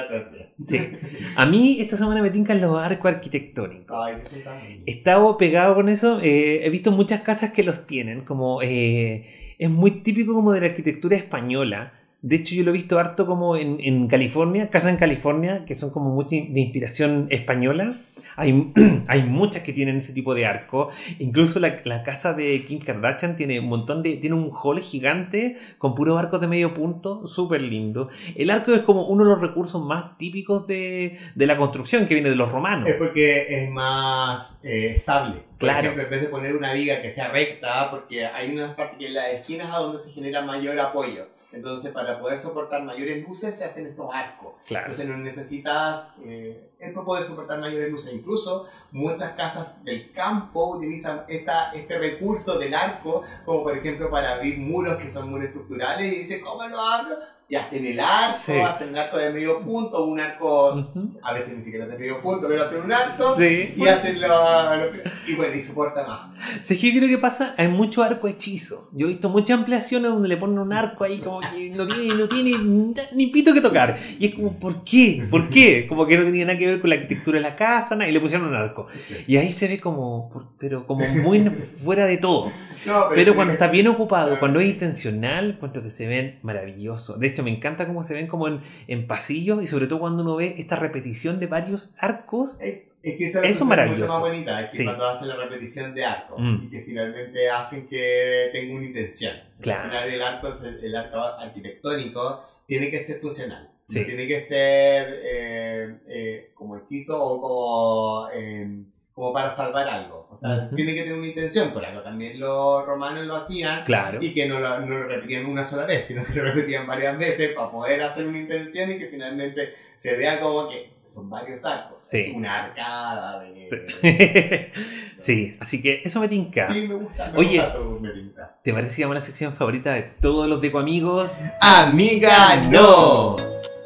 Sí. A mí esta semana me tincan los arcos arquitectónicos. Ay, que son tan lindos. He estado pegado con eso. He visto muchas casas que los tienen. Como es muy típico como de la arquitectura española. De hecho, yo lo he visto harto como en California, casas en California, que son como mucha de inspiración española. Hay muchas que tienen ese tipo de arco. Incluso la casa de Kim Kardashian tiene un montón tiene un hall gigante con puros arcos de medio punto, súper lindo. El arco es como uno de los recursos más típicos de la construcción, que viene de los romanos. Es porque es más estable. Por Claro. ejemplo, en vez de poner una viga que sea recta, porque hay unas partes que en las esquinas a donde se genera mayor apoyo. Entonces, para poder soportar mayores luces, se hacen estos arcos. Claro. Entonces, no necesitas para poder soportar mayores luces. Incluso, muchas casas del campo utilizan este recurso del arco, como por ejemplo para abrir muros que son muros estructurales, y dicen, ¿cómo lo abro? Y hacen el arco, hacen el arco de medio punto, un arco, a veces ni siquiera de medio punto, pero hacen un arco, y hacen y bueno, y soporta más. Si es que yo creo que pasa, hay mucho arco hechizo. Yo he visto muchas ampliaciones donde le ponen un arco ahí como que no tiene ni pito que tocar. Y es como, ¿por qué? ¿Por qué? Como que no tenía nada que ver con la arquitectura de la casa, y le pusieron un arco. Y ahí se ve pero como muy fuera de todo. No, pero cuando está bien ocupado, cuando es intencional, encuentro que se ven maravillosos. De hecho, me encanta cómo se ven como en pasillos, y sobre todo cuando uno ve esta repetición de varios arcos. Es que esa es maravilloso. Mucho más bonita, es que cuando hacen la repetición de arcos y que finalmente hacen que tenga una intención. Claro. Al final el arco arquitectónico tiene que ser funcional. Sí. No tiene que ser como hechizo o como para salvar algo. O sea, tiene que tener una intención. Por algo también los romanos lo hacían. Claro. Y que no lo repetían una sola vez, sino que lo repetían varias veces para poder hacer una intención y que finalmente se vea como que son varios arcos. Sí. Es una arcada Sí, así que eso me tinca. Sí, me gusta. Oye, gusta todo, me tinca. ¿Te parece que llama la sección favorita de todos los Deco Amigos? ¡Amiga No!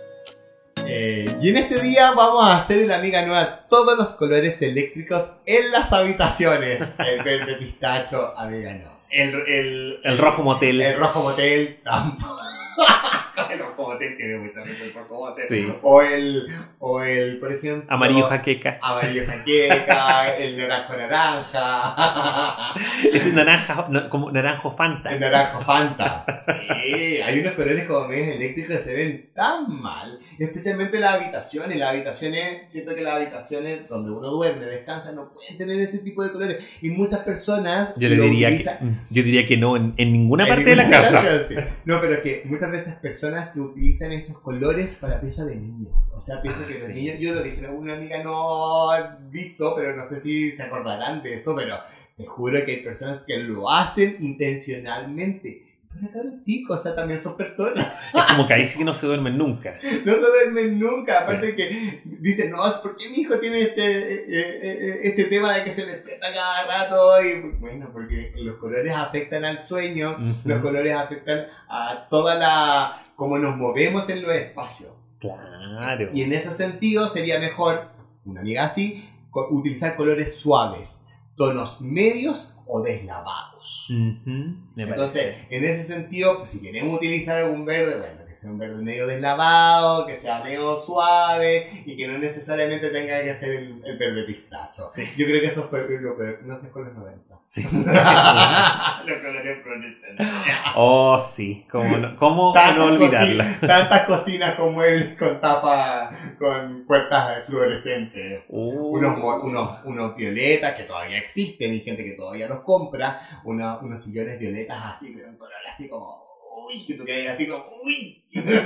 Y en este día vamos a hacer el Amiga No a todos los colores eléctricos en las habitaciones. El verde pistacho, Amiga No. El rojo motel. El rojo motel tampoco. El ocote tiene mucha veces por ocote. Sí. O el, por ejemplo... Amarillo jaqueca. Amarillo jaqueca, el naranjo naranja. Es un naranja, como naranjo Fanta. El naranjo Fanta. Sí, hay unos colores como medios eléctricos que se ven tan mal. Especialmente las habitaciones. Las habitaciones, siento que las habitaciones donde uno duerme, descansa, no pueden tener este tipo de colores. Y muchas personas yo diría que no en ninguna parte de la casa. Sí. No, pero es que muchas veces personas que utilizan estos colores para pieza de niños. O sea, piensan que los niños, yo lo dije, una amiga no ha visto, pero no sé si se acordarán de eso, pero te juro que hay personas que lo hacen intencionalmente. Pero claro, chicos, o sea, también son personas. Es como que ahí sí que no se duermen nunca. No se duermen nunca. Aparte que dicen, no, ¿por qué mi hijo tiene este tema de que se despierta cada rato? Y bueno, porque los colores afectan al sueño, los colores afectan a toda la... cómo nos movemos en los espacios. Claro. Y en ese sentido sería mejor, una amiga así, utilizar colores suaves, tonos medios o deslavados. Entonces, en ese sentido, pues, si queremos utilizar algún verde, bueno, que sea un verde medio deslavado, que sea medio suave y que no necesariamente tenga que ser el verde pistacho. Sí. Yo creo que eso fue lo peor. No te con los 90. Sí. Los colores fluorescentes. Oh, sí. ¿Cómo no olvidarlo? Tantas cocinas como él con tapa, con puertas fluorescentes. Unos violetas que todavía existen y gente que todavía los compra. Unos sillones violetas así, con un color así como... Uy, que tú quedas así como... Uy.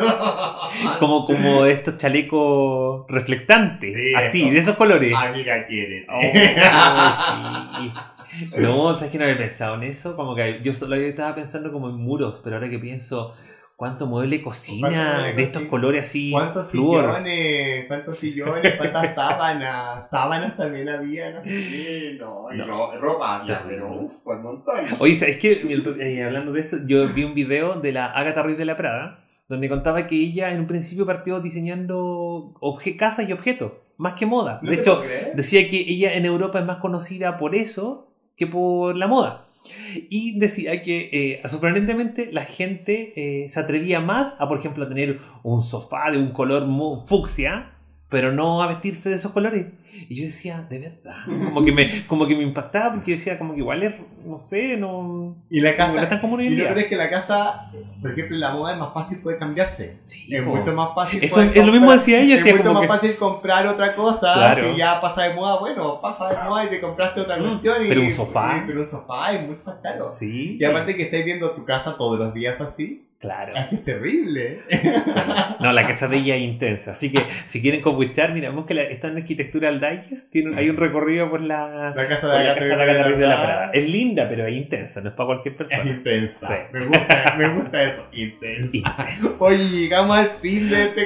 como estos chalecos reflectantes. Sí, así, de esos colores. Amiga quiere. Sí. No, ¿sabes que no había pensado en eso? Como que yo solo estaba pensando como en muros, pero ahora que pienso, ¿cuánto mueble de cocina de estos colores así? ¿Cuántos sillones? ¿Cuántas sábanas? Sábanas también había, no sé. Ropa había, pero por montón. Oye, ¿sabes qué? Hablando de eso, yo vi un video de la Agatha Ruiz de la Prada, donde contaba que ella en un principio partió diseñando casas y objetos, más que moda. De hecho, decía que ella en Europa es más conocida por eso que por la moda. Y decía que sorprendentemente la gente se atrevía más a, por ejemplo, a tener un sofá de un color fucsia, pero no a vestirse de esos colores. Y yo decía, de verdad, como que me impactaba, porque yo decía, como que igual es, no sé, no... Y la casa, no es tan común hoy en y lo día. peor es que la casa, por ejemplo, la moda es más fácil poder cambiarse. Sí, es mucho más fácil eso es lo mismo decía ella. Es mucho más fácil comprar otra cosa. Claro. Si ya pasa de moda, bueno, pasa de moda y te compraste otra cuestión. Pero un sofá. Pero un sofá es mucho más caro. Sí. Y aparte que estáis viendo tu casa todos los días así. Claro. Es terrible. Sí. No, la casa de ella es intensa. Así que si quieren compuchar, mira, vemos que está en Architectural Digest. Hay un recorrido por la casa de la Agatha Ruiz de la Prada. Es linda, pero es intensa, no es para cualquier persona. Es intensa. Sí. Me gusta eso. Intensa. Oye, llegamos al fin de este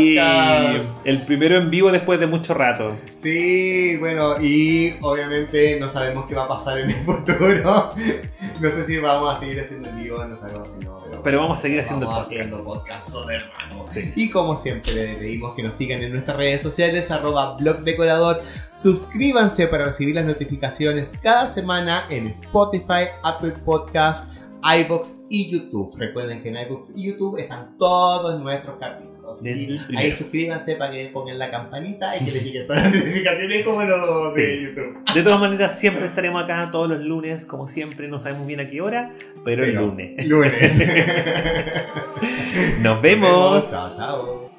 podcast. El primero en vivo después de mucho rato. Sí, bueno, y obviamente no sabemos qué va a pasar en el futuro. No sé si vamos a seguir haciendo en vivo, no sabemos si no. Pero vamos a seguir haciendo podcast todo hermano. Sí. Y como siempre les pedimos que nos sigan en nuestras redes sociales @blogdecorador. Suscríbanse para recibir las notificaciones cada semana en Spotify, Apple Podcasts, iVoox y YouTube. Recuerden que en iVoox y YouTube están todos nuestros capítulos. Y ahí suscríbanse para que pongan la campanita y que les lleguen todas las notificaciones como los de YouTube. De todas maneras, siempre estaremos acá todos los lunes, como siempre. No sabemos bien a qué hora, pero el lunes. Lunes. Nos vemos. Chao, chao.